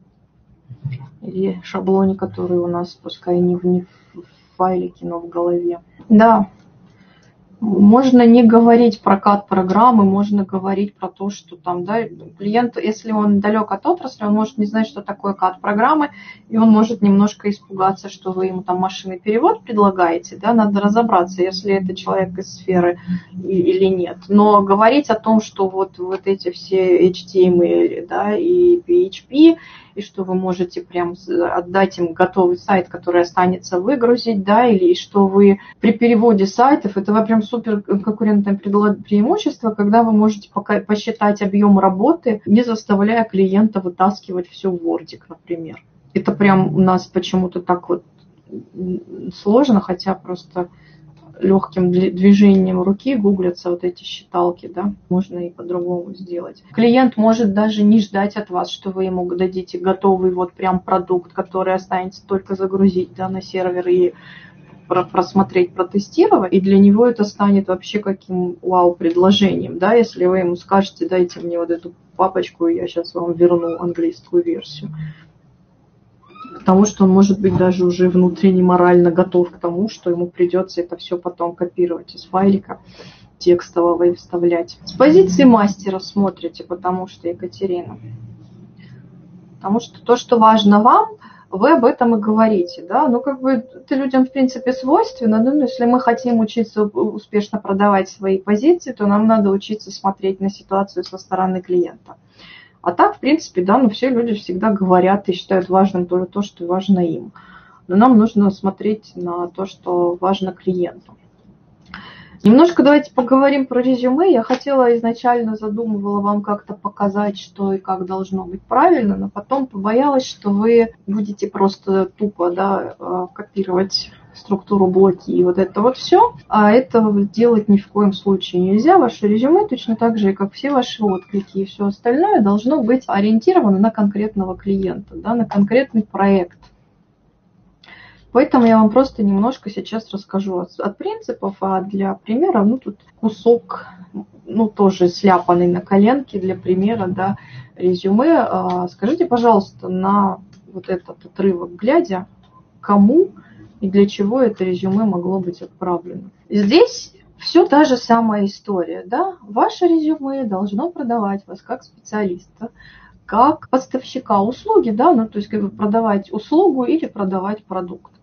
или шаблоне, который у нас, пускай не в файлике, но в голове. Да. Можно не говорить про CAD-программы, можно говорить про то, что там, да, клиент, если он далек от отрасли, он может не знать, что такое CAD-программы, и он может немножко испугаться, что вы ему там машинный перевод предлагаете, да, надо разобраться, если это человек из сферы или нет. Но говорить о том, что вот эти все HTML, да, и PHP, и что вы можете прям отдать им готовый сайт, который останется выгрузить, да, или что вы при переводе сайтов, это прям супер конкурентное преимущество, когда вы можете посчитать объем работы, не заставляя клиента вытаскивать все в Word, например. Это прям у нас почему-то так вот сложно, хотя просто легким движением руки гуглятся вот эти считалки, да, можно и по-другому сделать. Клиент может даже не ждать от вас, что вы ему дадите готовый вот прям продукт, который останется только загрузить, да, на сервер и просмотреть, протестировать, и для него это станет вообще каким вау-предложением, да, если вы ему скажете, дайте мне вот эту папочку, и я сейчас вам верну английскую версию. Потому что он может быть даже уже внутренне морально готов к тому, что ему придется это все потом копировать из файлика текстового и вставлять. С позиции мастера смотрите, потому что, Екатерина, потому что то, что важно вам, вы об этом и говорите, да, ну как бы это людям в принципе свойственно, но если мы хотим учиться успешно продавать свои позиции, то нам надо учиться смотреть на ситуацию со стороны клиента. А так, в принципе, да, ну все люди всегда говорят и считают важным только то, что важно им. Но нам нужно смотреть на то, что важно клиенту. Немножко давайте поговорим про резюме. Я хотела изначально, задумывала вам как-то показать, что и как должно быть правильно, но потом побоялась, что вы будете просто тупо, да, копировать структуру блоки и вот это вот все. А этого делать ни в коем случае нельзя. Ваше резюме, точно так же, как все ваши отклики и все остальное, должно быть ориентировано на конкретного клиента, да, на конкретный проект. Поэтому я вам просто немножко сейчас расскажу от принципов, а для примера, ну, тут кусок, ну, тоже сляпанный на коленке для примера, да, резюме. Скажите, пожалуйста, на вот этот отрывок глядя, кому и для чего это резюме могло быть отправлено. Здесь все та же самая история, да. Ваше резюме должно продавать вас как специалиста, как поставщика услуги, да, ну, то есть как бы продавать услугу или продавать продукт.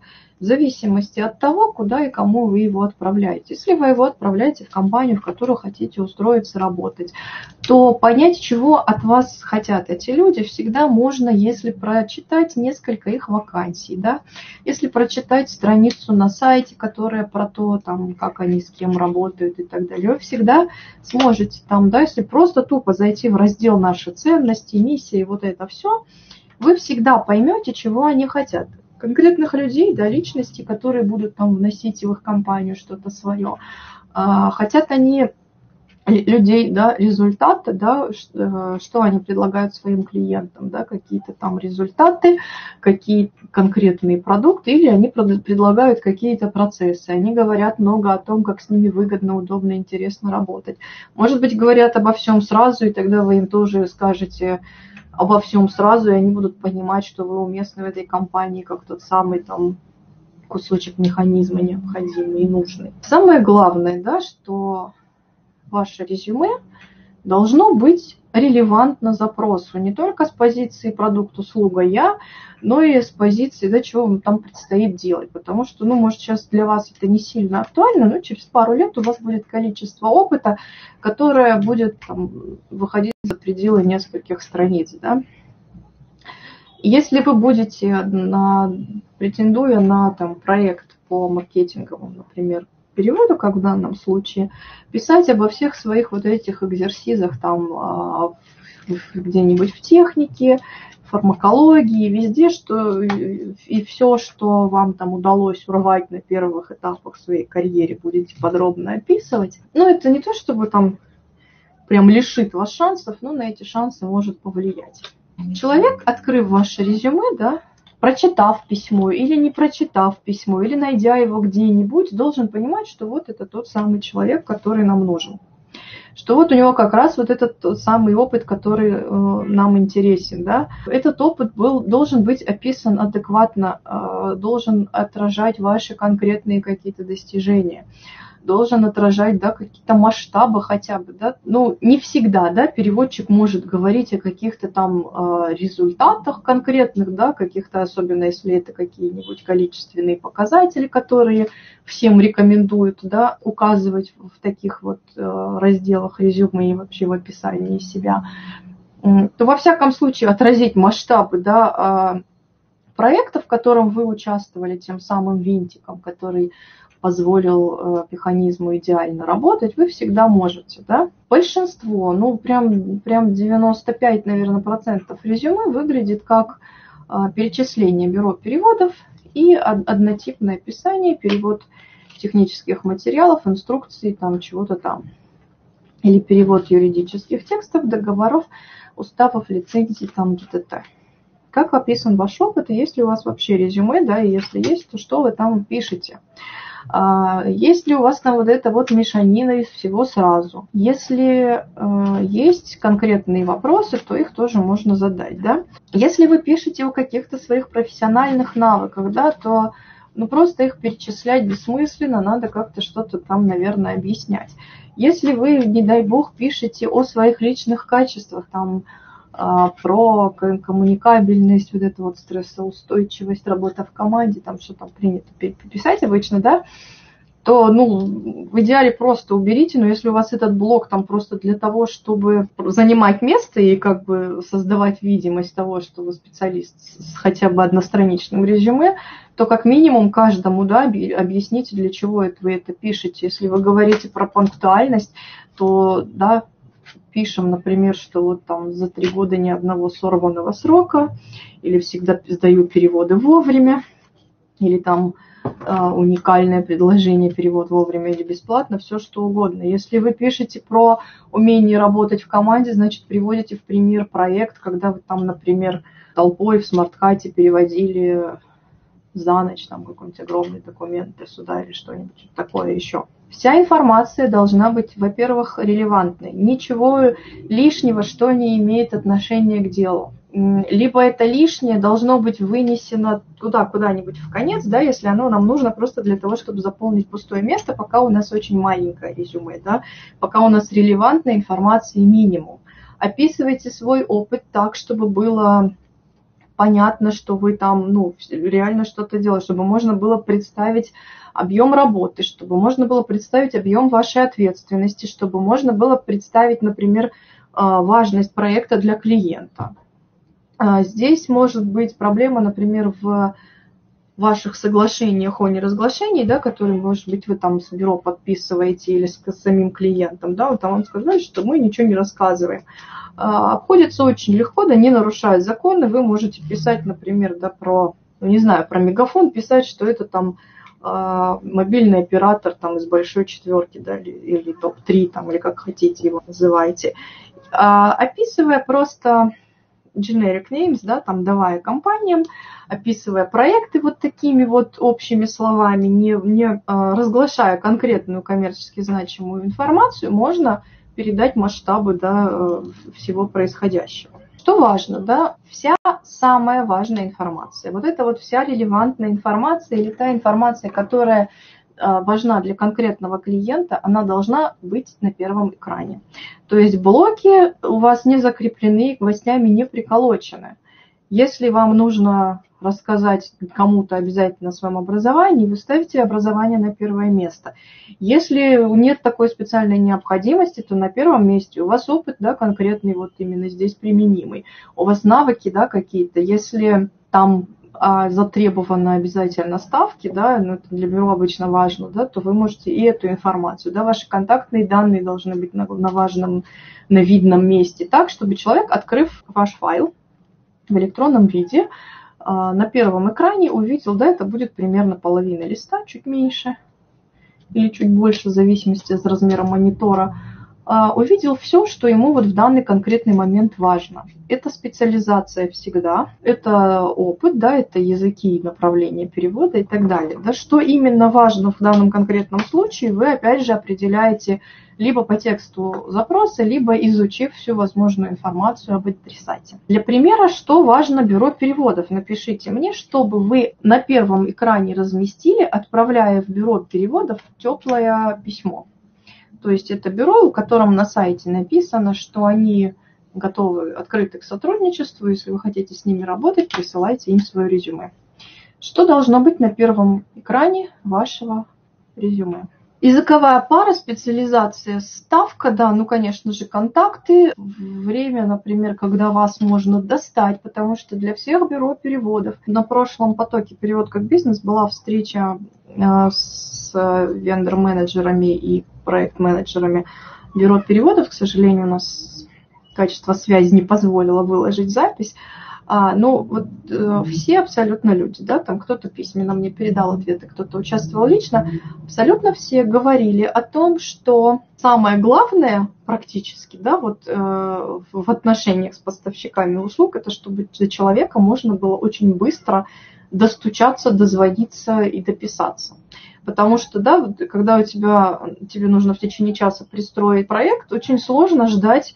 в зависимости от того, куда и кому вы его отправляете. Если вы его отправляете в компанию, в которую хотите устроиться работать, то понять, чего от вас хотят эти люди, всегда можно, если прочитать несколько их вакансий, да? Если прочитать страницу на сайте, которая про то, там, как они с кем работают и так далее, вы всегда сможете там, да, если просто тупо зайти в раздел «Наши ценности», «Миссии», вот это все, вы всегда поймете, чего они хотят. Конкретных людей, да, личностей, которые будут там вносить в их компанию что-то свое. Хотят они людей, да, результаты, да, что они предлагают своим клиентам, да, какие-то там результаты, какие конкретные продукты, или они предлагают какие-то процессы. Они говорят много о том, как с ними выгодно, удобно, интересно работать. Может быть, говорят обо всем сразу, и тогда вы им тоже скажете обо всем сразу, и они будут понимать, что вы уместны в этой компании, как тот самый там кусочек механизма необходимый и нужный. Самое главное, да, что ваше резюме должно быть релевантно запросу, не только с позиции продукт-услуга «я», но и с позиции, да, чего вам там предстоит делать. Потому что, ну, может, сейчас для вас это не сильно актуально, но через пару лет у вас будет количество опыта, которое будет там выходить за пределы нескольких страниц, да. Если вы будете, претендуя на там, проект по маркетинговому, например, переводу, как в данном случае, писать обо всех своих вот этих экзерсизах там где-нибудь в технике, фармакологии, везде, что и все, что вам там удалось урвать на первых этапах своей карьеры, будете подробно описывать. Но это не то, чтобы там прям лишит вас шансов, но на эти шансы может повлиять. Человек, открыв ваше резюме, да, прочитав письмо или не прочитав письмо, или найдя его где-нибудь, должен понимать, что вот это тот самый человек, который нам нужен. Что вот у него как раз вот этот тот самый опыт, который нам интересен. Да? Этот опыт должен быть описан адекватно, должен отражать ваши конкретные какие-то достижения. Должен отражать, да, какие-то масштабы хотя бы, да. Ну, не всегда, да, переводчик может говорить о каких-то там результатах конкретных, да, каких-то, особенно если это какие-нибудь количественные показатели, которые всем рекомендуют, да, указывать в таких вот разделах резюме и вообще в описании себя. То во всяком случае отразить масштабы, да, проекта, в котором вы участвовали, тем самым винтиком, который позволил механизму идеально работать, вы всегда можете, да. Большинство, ну прям 95, наверное, процентов резюме выглядит как перечисление бюро переводов и однотипное описание, перевод технических материалов, инструкций, там чего-то там. Или перевод юридических текстов, договоров, уставов, лицензий, там т.т. Как описан ваш опыт, и есть ли у вас вообще резюме, да, и если есть, то что вы там пишете? Есть ли у вас там вот эта вот мешанина из всего сразу? Если есть конкретные вопросы, то их тоже можно задать, да? Если вы пишете о каких-то своих профессиональных навыках, да, то ну, просто их перечислять бессмысленно, надо как-то что-то там, наверное, объяснять. Если вы, не дай бог, пишете о своих личных качествах, там, про коммуникабельность, вот эту вот стрессоустойчивость, работа в команде, там что там принято писать обычно, да, то, ну, в идеале просто уберите, но если у вас этот блок там просто для того, чтобы занимать место и как бы создавать видимость того, что вы специалист с хотя бы одностраничным резюме, то как минимум каждому, да, объясните, для чего вы это пишете. Если вы говорите про пунктуальность, то, да, пишем, например, что вот там за 3 года ни одного сорванного срока, или всегда сдаю переводы вовремя, или там уникальное предложение, перевод вовремя или бесплатно, все что угодно. Если вы пишете про умение работать в команде, значит, приводите в пример проект, когда вы там, например, толпой в смарт-хате переводили за ночь там какой-нибудь огромный документ для суда или что-нибудь такое еще. Вся информация должна быть, во-первых, релевантной. Ничего лишнего, что не имеет отношения к делу. Либо это лишнее должно быть вынесено туда, куда-нибудь в конец, да, если оно нам нужно просто для того, чтобы заполнить пустое место, пока у нас очень маленькое резюме, да, пока у нас релевантной информации минимум. Описывайте свой опыт так, чтобы было понятно, что вы там, ну, реально что-то делаете, чтобы можно было представить объем работы, чтобы можно было представить объем вашей ответственности, чтобы можно было представить, например, важность проекта для клиента. Здесь может быть проблема, например, в ваших соглашениях о неразглашении, да, которые, может быть, вы там с бюро подписываете или с самим клиентом, да, вот там вам сказали, что мы ничего не рассказываем. Обходится очень легко, да, не нарушая законы. Вы можете писать, например, да, про, ну, не знаю, про Мегафон, писать, что это там мобильный оператор там из большой четверки, да, или топ-3, там, или как хотите его называйте, описывая просто generic names, да, там, давая компаниям, описывая проекты вот такими вот общими словами, не разглашая конкретную коммерчески значимую информацию, можно передать масштабы, да, всего происходящего. Что важно, да, вся самая важная информация, вот это вот вся релевантная информация или та информация, которая важна для конкретного клиента, она должна быть на первом экране. То есть блоки у вас не закреплены, гвоздями не приколочены. Если вам нужно рассказать кому-то обязательно о своем образовании, вы ставите образование на первое место. Если нет такой специальной необходимости, то на первом месте у вас опыт, да, конкретный, вот именно здесь применимый. У вас навыки, да, какие-то. Если там затребованы обязательно ставки, да, ну, это для бюро обычно важно, да, то вы можете и эту информацию, да, ваши контактные данные должны быть на важном, на видном месте, так, чтобы человек, открыв ваш файл в электронном виде, на первом экране увидел, да, это будет примерно половина листа, чуть меньше или чуть больше, в зависимости от размера монитора, увидел все, что ему вот в данный конкретный момент важно. Это специализация всегда, это опыт, да, это языки, направления перевода и так далее. Да, что именно важно в данном конкретном случае, вы опять же определяете либо по тексту запроса, либо изучив всю возможную информацию об адресате. Для примера, что важно бюро переводов, напишите мне, чтобы вы на первом экране разместили, отправляя в бюро переводов теплое письмо. То есть это бюро, у котором на сайте написано, что они готовы, открыты к сотрудничеству. Если вы хотите с ними работать, присылайте им свое резюме. Что должно быть на первом экране вашего резюме? Языковая пара, специализация, ставка, да, ну, конечно же, контакты, время, например, когда вас можно достать, потому что для всех бюро переводов. На прошлом потоке «Перевод как бизнес» была встреча с вендор-менеджерами и проект-менеджерами бюро переводов. К сожалению, у нас качество связи не позволило выложить запись. Ну, вот все абсолютно люди, да, там кто-то письменно мне передал ответы, кто-то участвовал лично, абсолютно все говорили о том, что самое главное практически, да, вот в отношениях с поставщиками услуг, это чтобы до человека можно было очень быстро достучаться, дозвониться и дописаться. Потому что, да, когда тебе нужно в течение часа пристроить проект, очень сложно ждать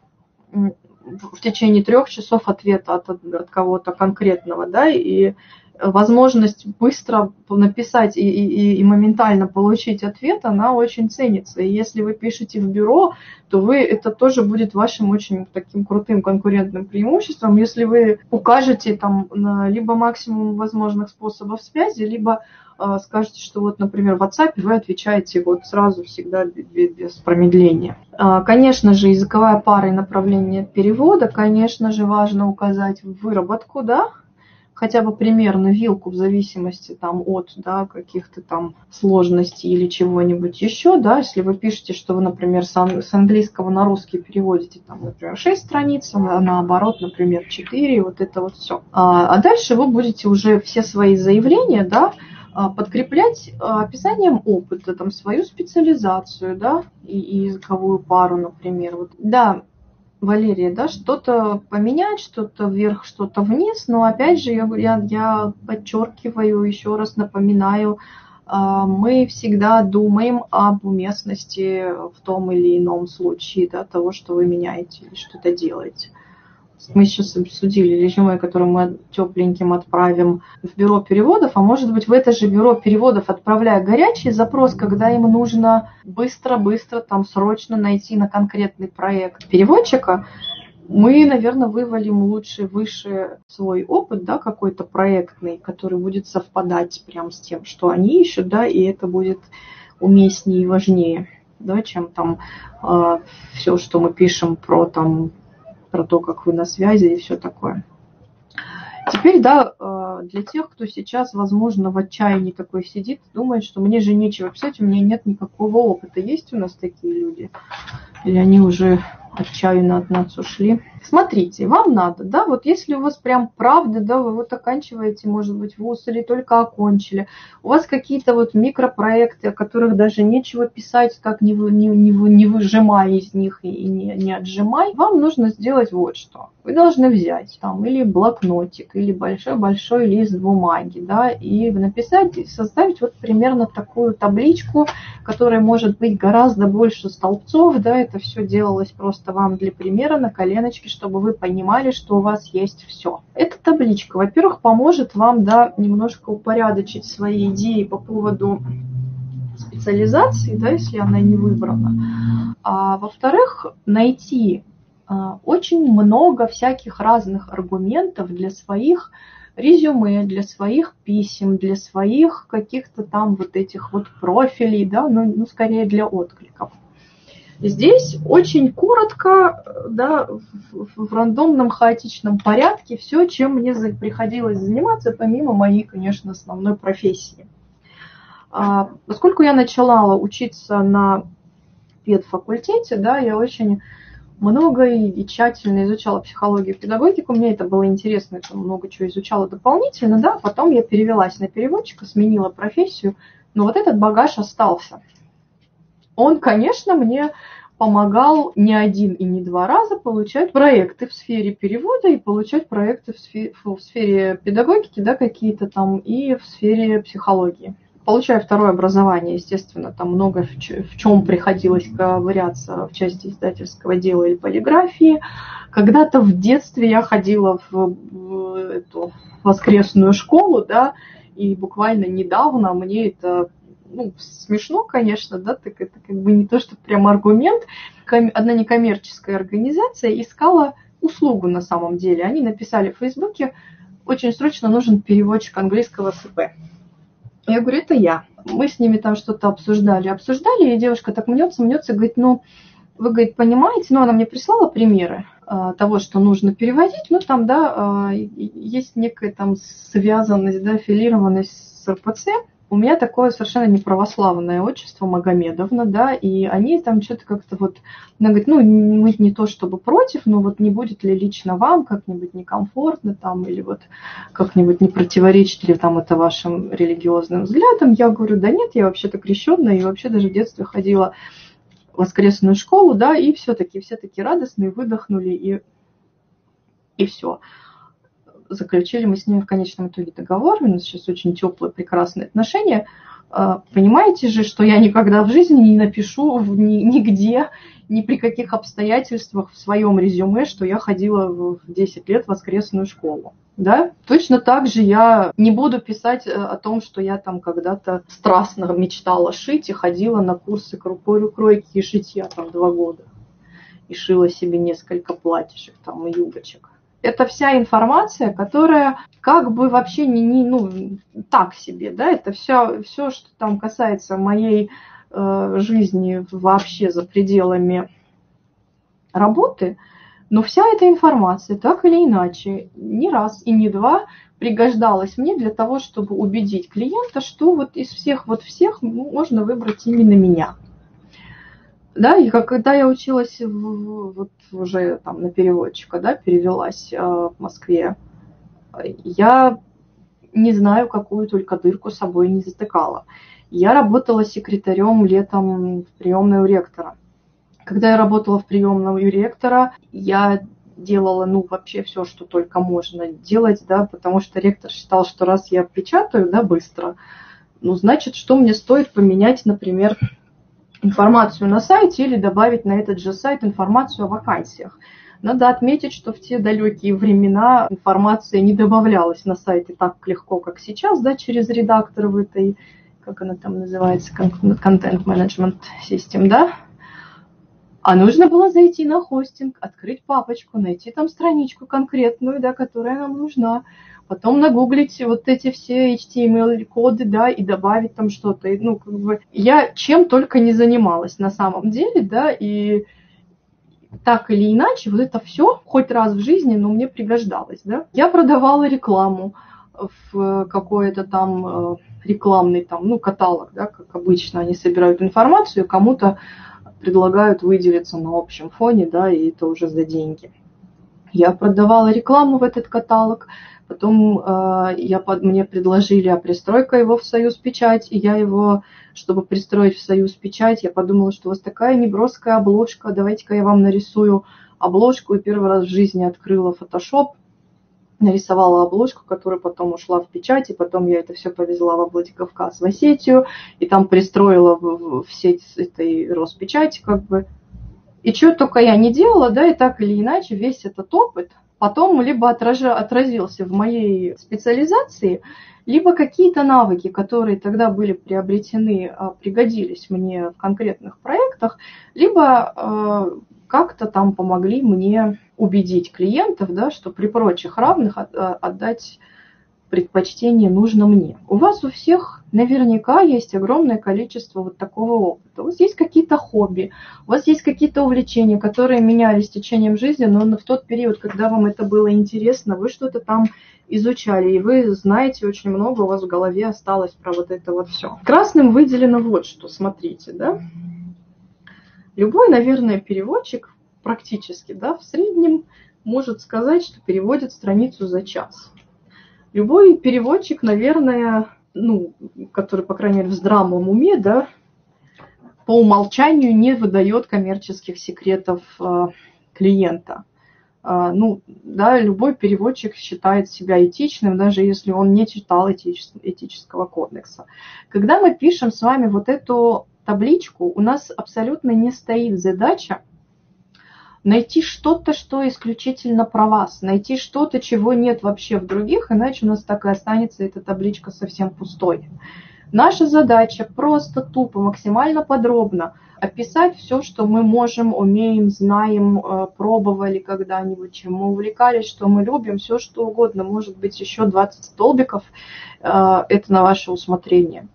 в течение 3 часов ответа от кого-то конкретного, да, и возможность быстро написать и моментально получить ответ, она очень ценится. И если вы пишете в бюро, то это тоже будет вашим очень таким крутым конкурентным преимуществом, если вы укажете там либо максимум возможных способов связи, либо скажете, что вот, например, в WhatsApp вы отвечаете вот сразу всегда без промедления. Конечно же, языковая пара и направление перевода, конечно же, важно указать в выработку, да, хотя бы примерно вилку в зависимости там от, да, каких-то там сложностей или чего-нибудь еще, да, если вы пишете, что вы, например, с английского на русский переводите, там, например, 6 страниц, а наоборот, например, 4, вот это вот все. А дальше вы будете уже все свои заявления, да, подкреплять описанием опыта, там, свою специализацию, да, и языковую пару, например. Вот. Да, Валерия, да, что-то поменять, что-то вверх, что-то вниз, но опять же я подчеркиваю, еще раз напоминаю, мы всегда думаем об уместности в том или ином случае, да, того, что вы меняете или что-то делаете. Мы сейчас обсудили резюме, которое мы тепленьким отправим в бюро переводов, а может быть в это же бюро переводов, отправляя горячий запрос, когда им нужно быстро, там срочно найти на конкретный проект переводчика, мы, наверное, вывалим лучше, выше свой опыт, да, какой-то проектный, который будет совпадать прям с тем, что они ищут, да, и это будет уместнее и важнее, да, чем там все, что мы пишем про то, как вы на связи и все такое. Теперь, да, для тех, кто сейчас, возможно, в отчаянии такой сидит, думает, что мне же нечего писать, у меня нет никакого опыта. Есть у нас такие люди? Или они уже отчаянно от нас ушли? Смотрите, вам надо, да, вот если у вас прям правда, да, вы вот оканчиваете, может быть, вуз или только окончили, у вас какие-то вот микропроекты, о которых даже нечего писать, как не выжимая из них и не отжимай, вам нужно сделать вот что. Вы должны взять там или блокнотик, или большой-большой лист бумаги, да, и написать, составить вот примерно такую табличку, которая может быть гораздо больше столбцов, да, это все делалось просто вам для примера на коленочке, чтобы вы понимали, что у вас есть все. Эта табличка, во-первых, поможет вам, да, немножко упорядочить свои идеи по поводу специализации, да, если она не выбрана. А во-вторых, найти очень много всяких разных аргументов для своих резюме, для своих писем, для своих каких-то там вот этих вот профилей, да, ну скорее для откликов. Здесь очень коротко, да, в рандомном хаотичном порядке все, чем мне приходилось заниматься, помимо моей, конечно, основной профессии. Поскольку я начала учиться на педфакультете, да, я очень много и тщательно изучала психологию и педагогику, мне это было интересно, я много чего изучала дополнительно, да, потом я перевелась на переводчика, сменила профессию, но вот этот багаж остался. Он, конечно, мне помогал не один и не два раза получать проекты в сфере перевода и получать проекты в сфере педагогики, да, какие-то там, и в сфере психологии. Получая второе образование, естественно, там много в чем приходилось ковыряться в части издательского дела или полиграфии. Когда-то в детстве я ходила в эту воскресную школу, да, и буквально недавно мне это, ну, смешно, конечно, да, так это как бы не то, что прям аргумент. Одна некоммерческая организация искала услугу на самом деле. Они написали в Фейсбуке: очень срочно нужен переводчик английского СП. Я говорю, это я. Мы с ними там что-то обсуждали, и девушка так мнется, говорит, ну, вы, говорит, понимаете, ну, она мне прислала примеры того, что нужно переводить, ну, там, да, есть некая там связанность, да, аффилированность с РПЦ. У меня такое совершенно неправославное отчество Магомедовна, да, и они там что-то как-то вот, она говорит, ну, мы не то чтобы против, но вот не будет ли лично вам как-нибудь некомфортно там, или вот как-нибудь не противоречит ли там это вашим религиозным взглядам. Я говорю, да нет, я вообще-то крещенная, и вообще даже в детстве ходила в воскресную школу, да, и все таки радостные, выдохнули, и все. Заключили мы с ними в конечном итоге договор, у нас сейчас очень теплые, прекрасные отношения. Понимаете же, что я никогда в жизни не напишу нигде, ни при каких обстоятельствах в своем резюме, что я ходила в 10 лет в воскресную школу. Да? Точно так же я не буду писать о том, что я там когда-то страстно мечтала шить и ходила на курсы кройки и шитья там 2 года. И шила себе несколько платьишек там и юбочек. Это вся информация, которая как бы вообще ну, так себе, да, это все, что там касается моей жизни вообще за пределами работы, но вся эта информация, так или иначе, не раз и не два пригождалась мне для того, чтобы убедить клиента, что вот из всех можно выбрать именно меня. Да, и когда я училась вот уже там на переводчика, да, перевелась в Москве, я не знаю, какую только дырку с собой не затыкала. Я работала секретарем летом в приемной у ректора. Когда я работала в приемной у ректора, я делала, ну, вообще все, что только можно делать, да, потому что ректор считал, что раз я печатаю, да, быстро, ну, значит, что мне стоит поменять, например, информацию на сайте или добавить на этот же сайт информацию о вакансиях. Надо отметить, что в те далекие времена информация не добавлялась на сайте так легко, как сейчас, да, через редактор в этой, как она там называется, Content Management System, да. А нужно было зайти на хостинг, открыть папочку, найти там страничку конкретную, да, которая нам нужна, потом нагуглить вот эти все HTML-коды, да, и добавить там что-то. И, ну, как бы я чем только не занималась на самом деле, да, и так или иначе, вот это все хоть раз в жизни, но мне пригождалось, да. Я продавала рекламу в какой-то там рекламный там, ну, каталог, да, как обычно они собирают информацию, кому-то предлагают выделиться на общем фоне, да, и это уже за деньги. Я продавала рекламу в этот каталог, потом мне предложили, а пристрой-ка его в Союз Печать, и я его, чтобы пристроить в Союз Печать, я подумала, что у вас такая неброская обложка, давайте-ка я вам нарисую обложку, и первый раз в жизни открыла Photoshop, нарисовала обложку, которая потом ушла в печать, и потом я это все повезла во Владикавказ, в Осетию, и там пристроила в сеть этой Роспечати, как бы. И что только я не делала, да, и так или иначе весь этот опыт потом либо отразился в моей специализации, либо какие-то навыки, которые тогда были приобретены, пригодились мне в конкретных проектах, либо как-то там помогли мне убедить клиентов, да, что при прочих равных отдать предпочтение нужно мне. У вас у всех наверняка есть огромное количество вот такого опыта. У вас есть какие-то хобби, у вас есть какие-то увлечения, которые менялись с течением жизни, но в тот период, когда вам это было интересно, вы что-то там изучали, и вы знаете очень много, у вас в голове осталось про вот это вот все. Красным выделено вот что, смотрите, да. Любой, наверное, переводчик практически, да, в среднем может сказать, что переводит страницу за час. Любой переводчик, наверное, ну, который, по крайней мере, в здравом уме, да, по умолчанию не выдает коммерческих секретов клиента. Ну, да, любой переводчик считает себя этичным, даже если он не читал этического кодекса. Когда мы пишем с вами вот эту табличку, у нас абсолютно не стоит задача найти что-то, что исключительно про вас, найти что-то, чего нет вообще в других, иначе у нас так и останется эта табличка совсем пустой. Наша задача просто тупо, максимально подробно описать все, что мы можем, умеем, знаем, пробовали когда-нибудь, чем мы увлекались, что мы любим, все что угодно, может быть еще 20 столбиков, это на ваше усмотрение.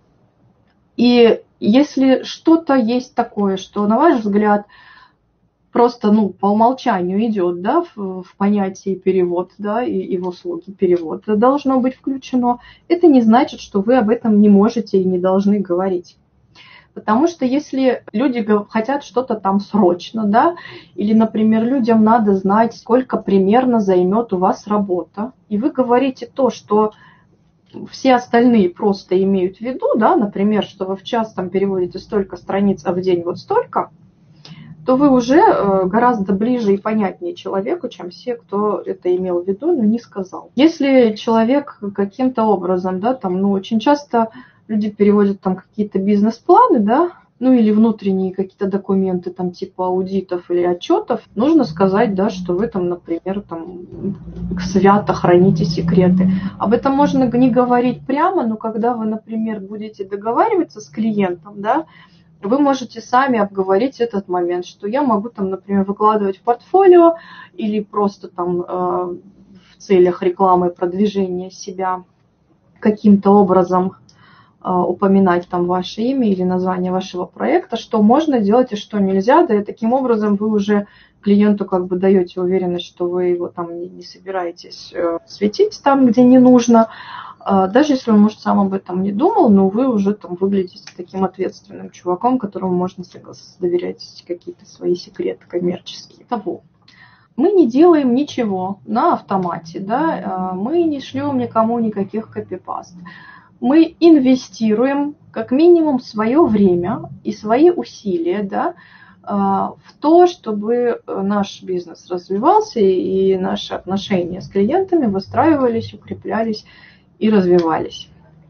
И если что-то есть такое, что, на ваш взгляд, просто, ну, по умолчанию идет, да, в понятие перевод, да, и в услуги перевод должно быть включено, это не значит, что вы об этом не можете и не должны говорить. Потому что если люди хотят что-то там срочно, да, или, например, людям надо знать, сколько примерно займет у вас работа, и вы говорите то, что все остальные просто имеют в виду, да, например, что вы в час там переводите столько страниц, а в день вот столько, то вы уже гораздо ближе и понятнее человеку, чем все, кто это имел в виду, но не сказал. Если человек каким-то образом, да, там, ну, очень часто люди переводят там какие-то бизнес-планы, да, ну, или внутренние какие-то документы, там, типа аудитов или отчетов, нужно сказать, да, что вы там, например, там, свято храните секреты. Об этом можно не говорить прямо, но когда вы, например, будете договариваться с клиентом, да, вы можете сами обговорить этот момент, что я могу там, например, выкладывать в портфолио или просто там в целях рекламы, продвижения себя каким-то образом упоминать там ваше имя или название вашего проекта, что можно делать и что нельзя, да, и таким образом вы уже клиенту как бы даете уверенность, что вы его там не собираетесь светить там, где не нужно, даже если он, может, сам об этом не думал, но вы уже там выглядите таким ответственным чуваком, которому можно доверять какие-то свои секреты коммерческие. Того. Мы не делаем ничего на автомате, да, мы не шлем никому никаких копипаст. Мы инвестируем как минимум свое время и свои усилия, да, в то, чтобы наш бизнес развивался и наши отношения с клиентами выстраивались, укреплялись и развивались.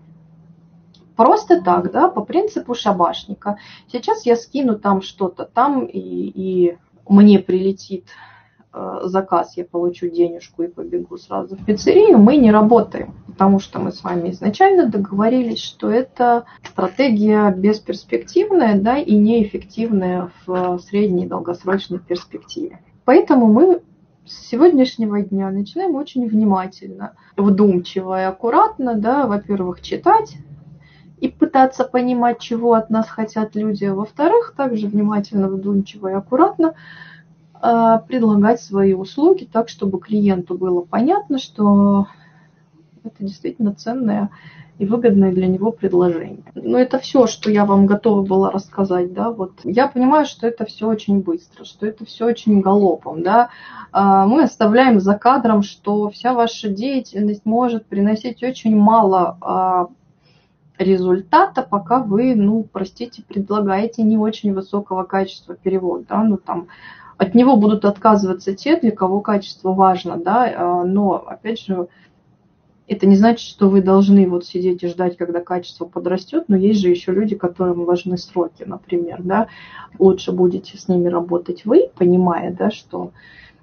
Просто так, да, по принципу шабашника. Сейчас я скину там что-то там, и мне прилетит заказ, я получу денежку и побегу сразу в пиццерию, мы не работаем, потому что мы с вами изначально договорились, что это стратегия бесперспективная, да, и неэффективная в средней и долгосрочной перспективе. Поэтому мы с сегодняшнего дня начинаем очень внимательно, вдумчиво и аккуратно, да, во-первых, читать и пытаться понимать, чего от нас хотят люди, а во-вторых, также внимательно, вдумчиво и аккуратно предлагать свои услуги так, чтобы клиенту было понятно, что это действительно ценное и выгодное для него предложение. Но это все, что я вам готова была рассказать, да, вот. Я понимаю, что это все очень быстро, что это все очень галопом, да. Мы оставляем за кадром, что вся ваша деятельность может приносить очень мало результата, пока вы, простите, предлагаете не очень высокого качества перевод, да, от него будут отказываться те, для кого качество важно, да, но, опять же, это не значит, что вы должны вот сидеть и ждать, когда качество подрастет, но есть же еще люди, которым важны сроки, например, да, лучше будете с ними работать вы, понимая, да, что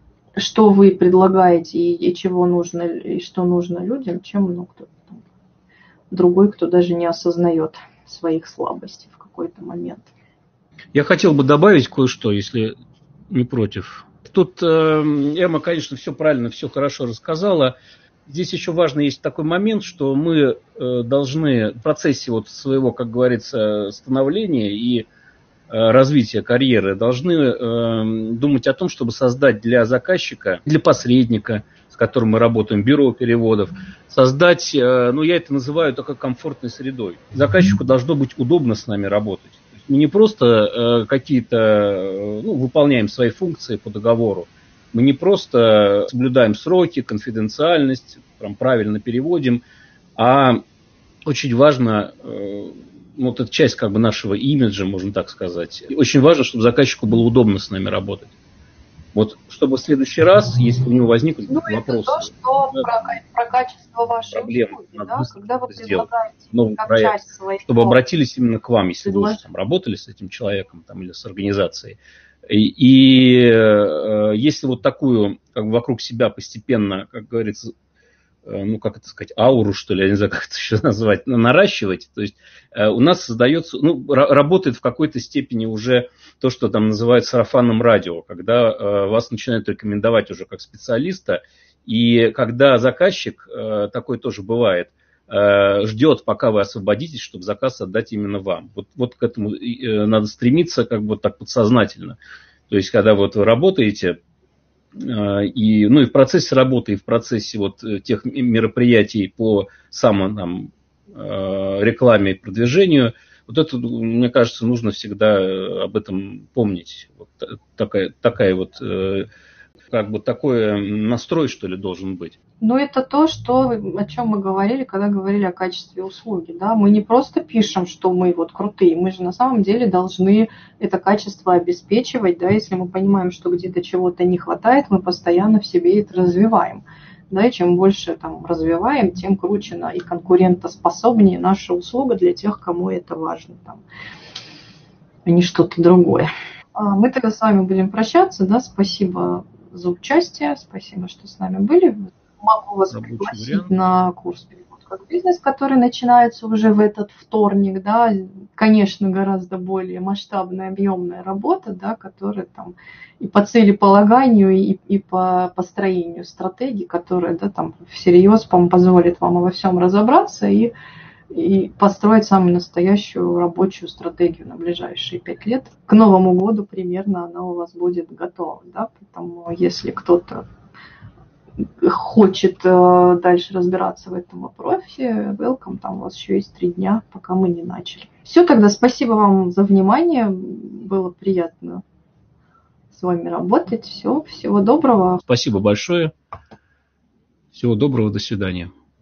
вы предлагаете и чего нужно, и что нужно людям, чем, кто-то другой, кто даже не осознает своих слабостей в какой-то момент. Я хотел бы добавить кое-что, если не против. Тут Эмма, конечно, все правильно, все хорошо рассказала. Здесь еще важно есть такой момент, что мы должны в процессе вот своего, как говорится, становления и развития карьеры должны думать о том, чтобы создать для заказчика, для посредника, с которым мы работаем, бюро переводов, создать, я это называю такой комфортной средой. Заказчику должно быть удобно с нами работать. Мы не просто какие-то, выполняем свои функции по договору, мы не просто соблюдаем сроки, конфиденциальность, правильно переводим, а очень важно, это часть как бы нашего имиджа, можно так сказать. Очень важно, чтобы заказчику было удобно с нами работать. Вот, чтобы в следующий раз, если у него возникнут вопросы... Это то, что про качество вашей услуги, да? Когда вы предлагаете новый проект, чтобы обратились именно к вам, если вы уже работали с этим человеком или с организацией. И если вот такую вокруг себя постепенно, как говорится, ауру, что ли, я не знаю, как это еще назвать, наращивать, то есть у нас создается, работает в какой-то степени уже то, что там называют сарафанным радио, когда вас начинают рекомендовать уже как специалиста, и когда заказчик, такое тоже бывает, ждет, пока вы освободитесь, чтобы заказ отдать именно вам. Вот к этому надо стремиться так подсознательно. То есть, когда вот вы работаете, и в процессе работы, и в процессе тех мероприятий по рекламе и продвижению, это, мне кажется, нужно всегда об этом помнить. Такой настрой, что ли, должен быть. Это то, о чем мы говорили, когда говорили о качестве услуги. Да? Мы не просто пишем, что мы крутые, мы же на самом деле должны это качество обеспечивать. Да? Если мы понимаем, что где-то чего-то не хватает, мы постоянно в себе это развиваем. Да? И чем больше развиваем, тем круче и конкурентоспособнее наша услуга для тех, кому это важно, а не что-то другое. Мы тогда с вами будем прощаться. Да? Спасибо за участие, спасибо, что с нами были. Могу вас пригласить на курс «Перевод как бизнес», который начинается уже в этот вторник. Да? Конечно, гораздо более масштабная, объемная работа, да, которая и по целеполаганию, и по построению стратегии, которая всерьез позволит вам во всем разобраться и построить самую настоящую рабочую стратегию на ближайшие 5 лет. К Новому году примерно она у вас будет готова. Да? Поэтому если кто-то хочет дальше разбираться в этом вопросе, welcome, у вас еще есть 3 дня, пока мы не начали. Все, тогда спасибо вам за внимание, было приятно с вами работать. Всего доброго. Спасибо большое. Всего доброго, до свидания.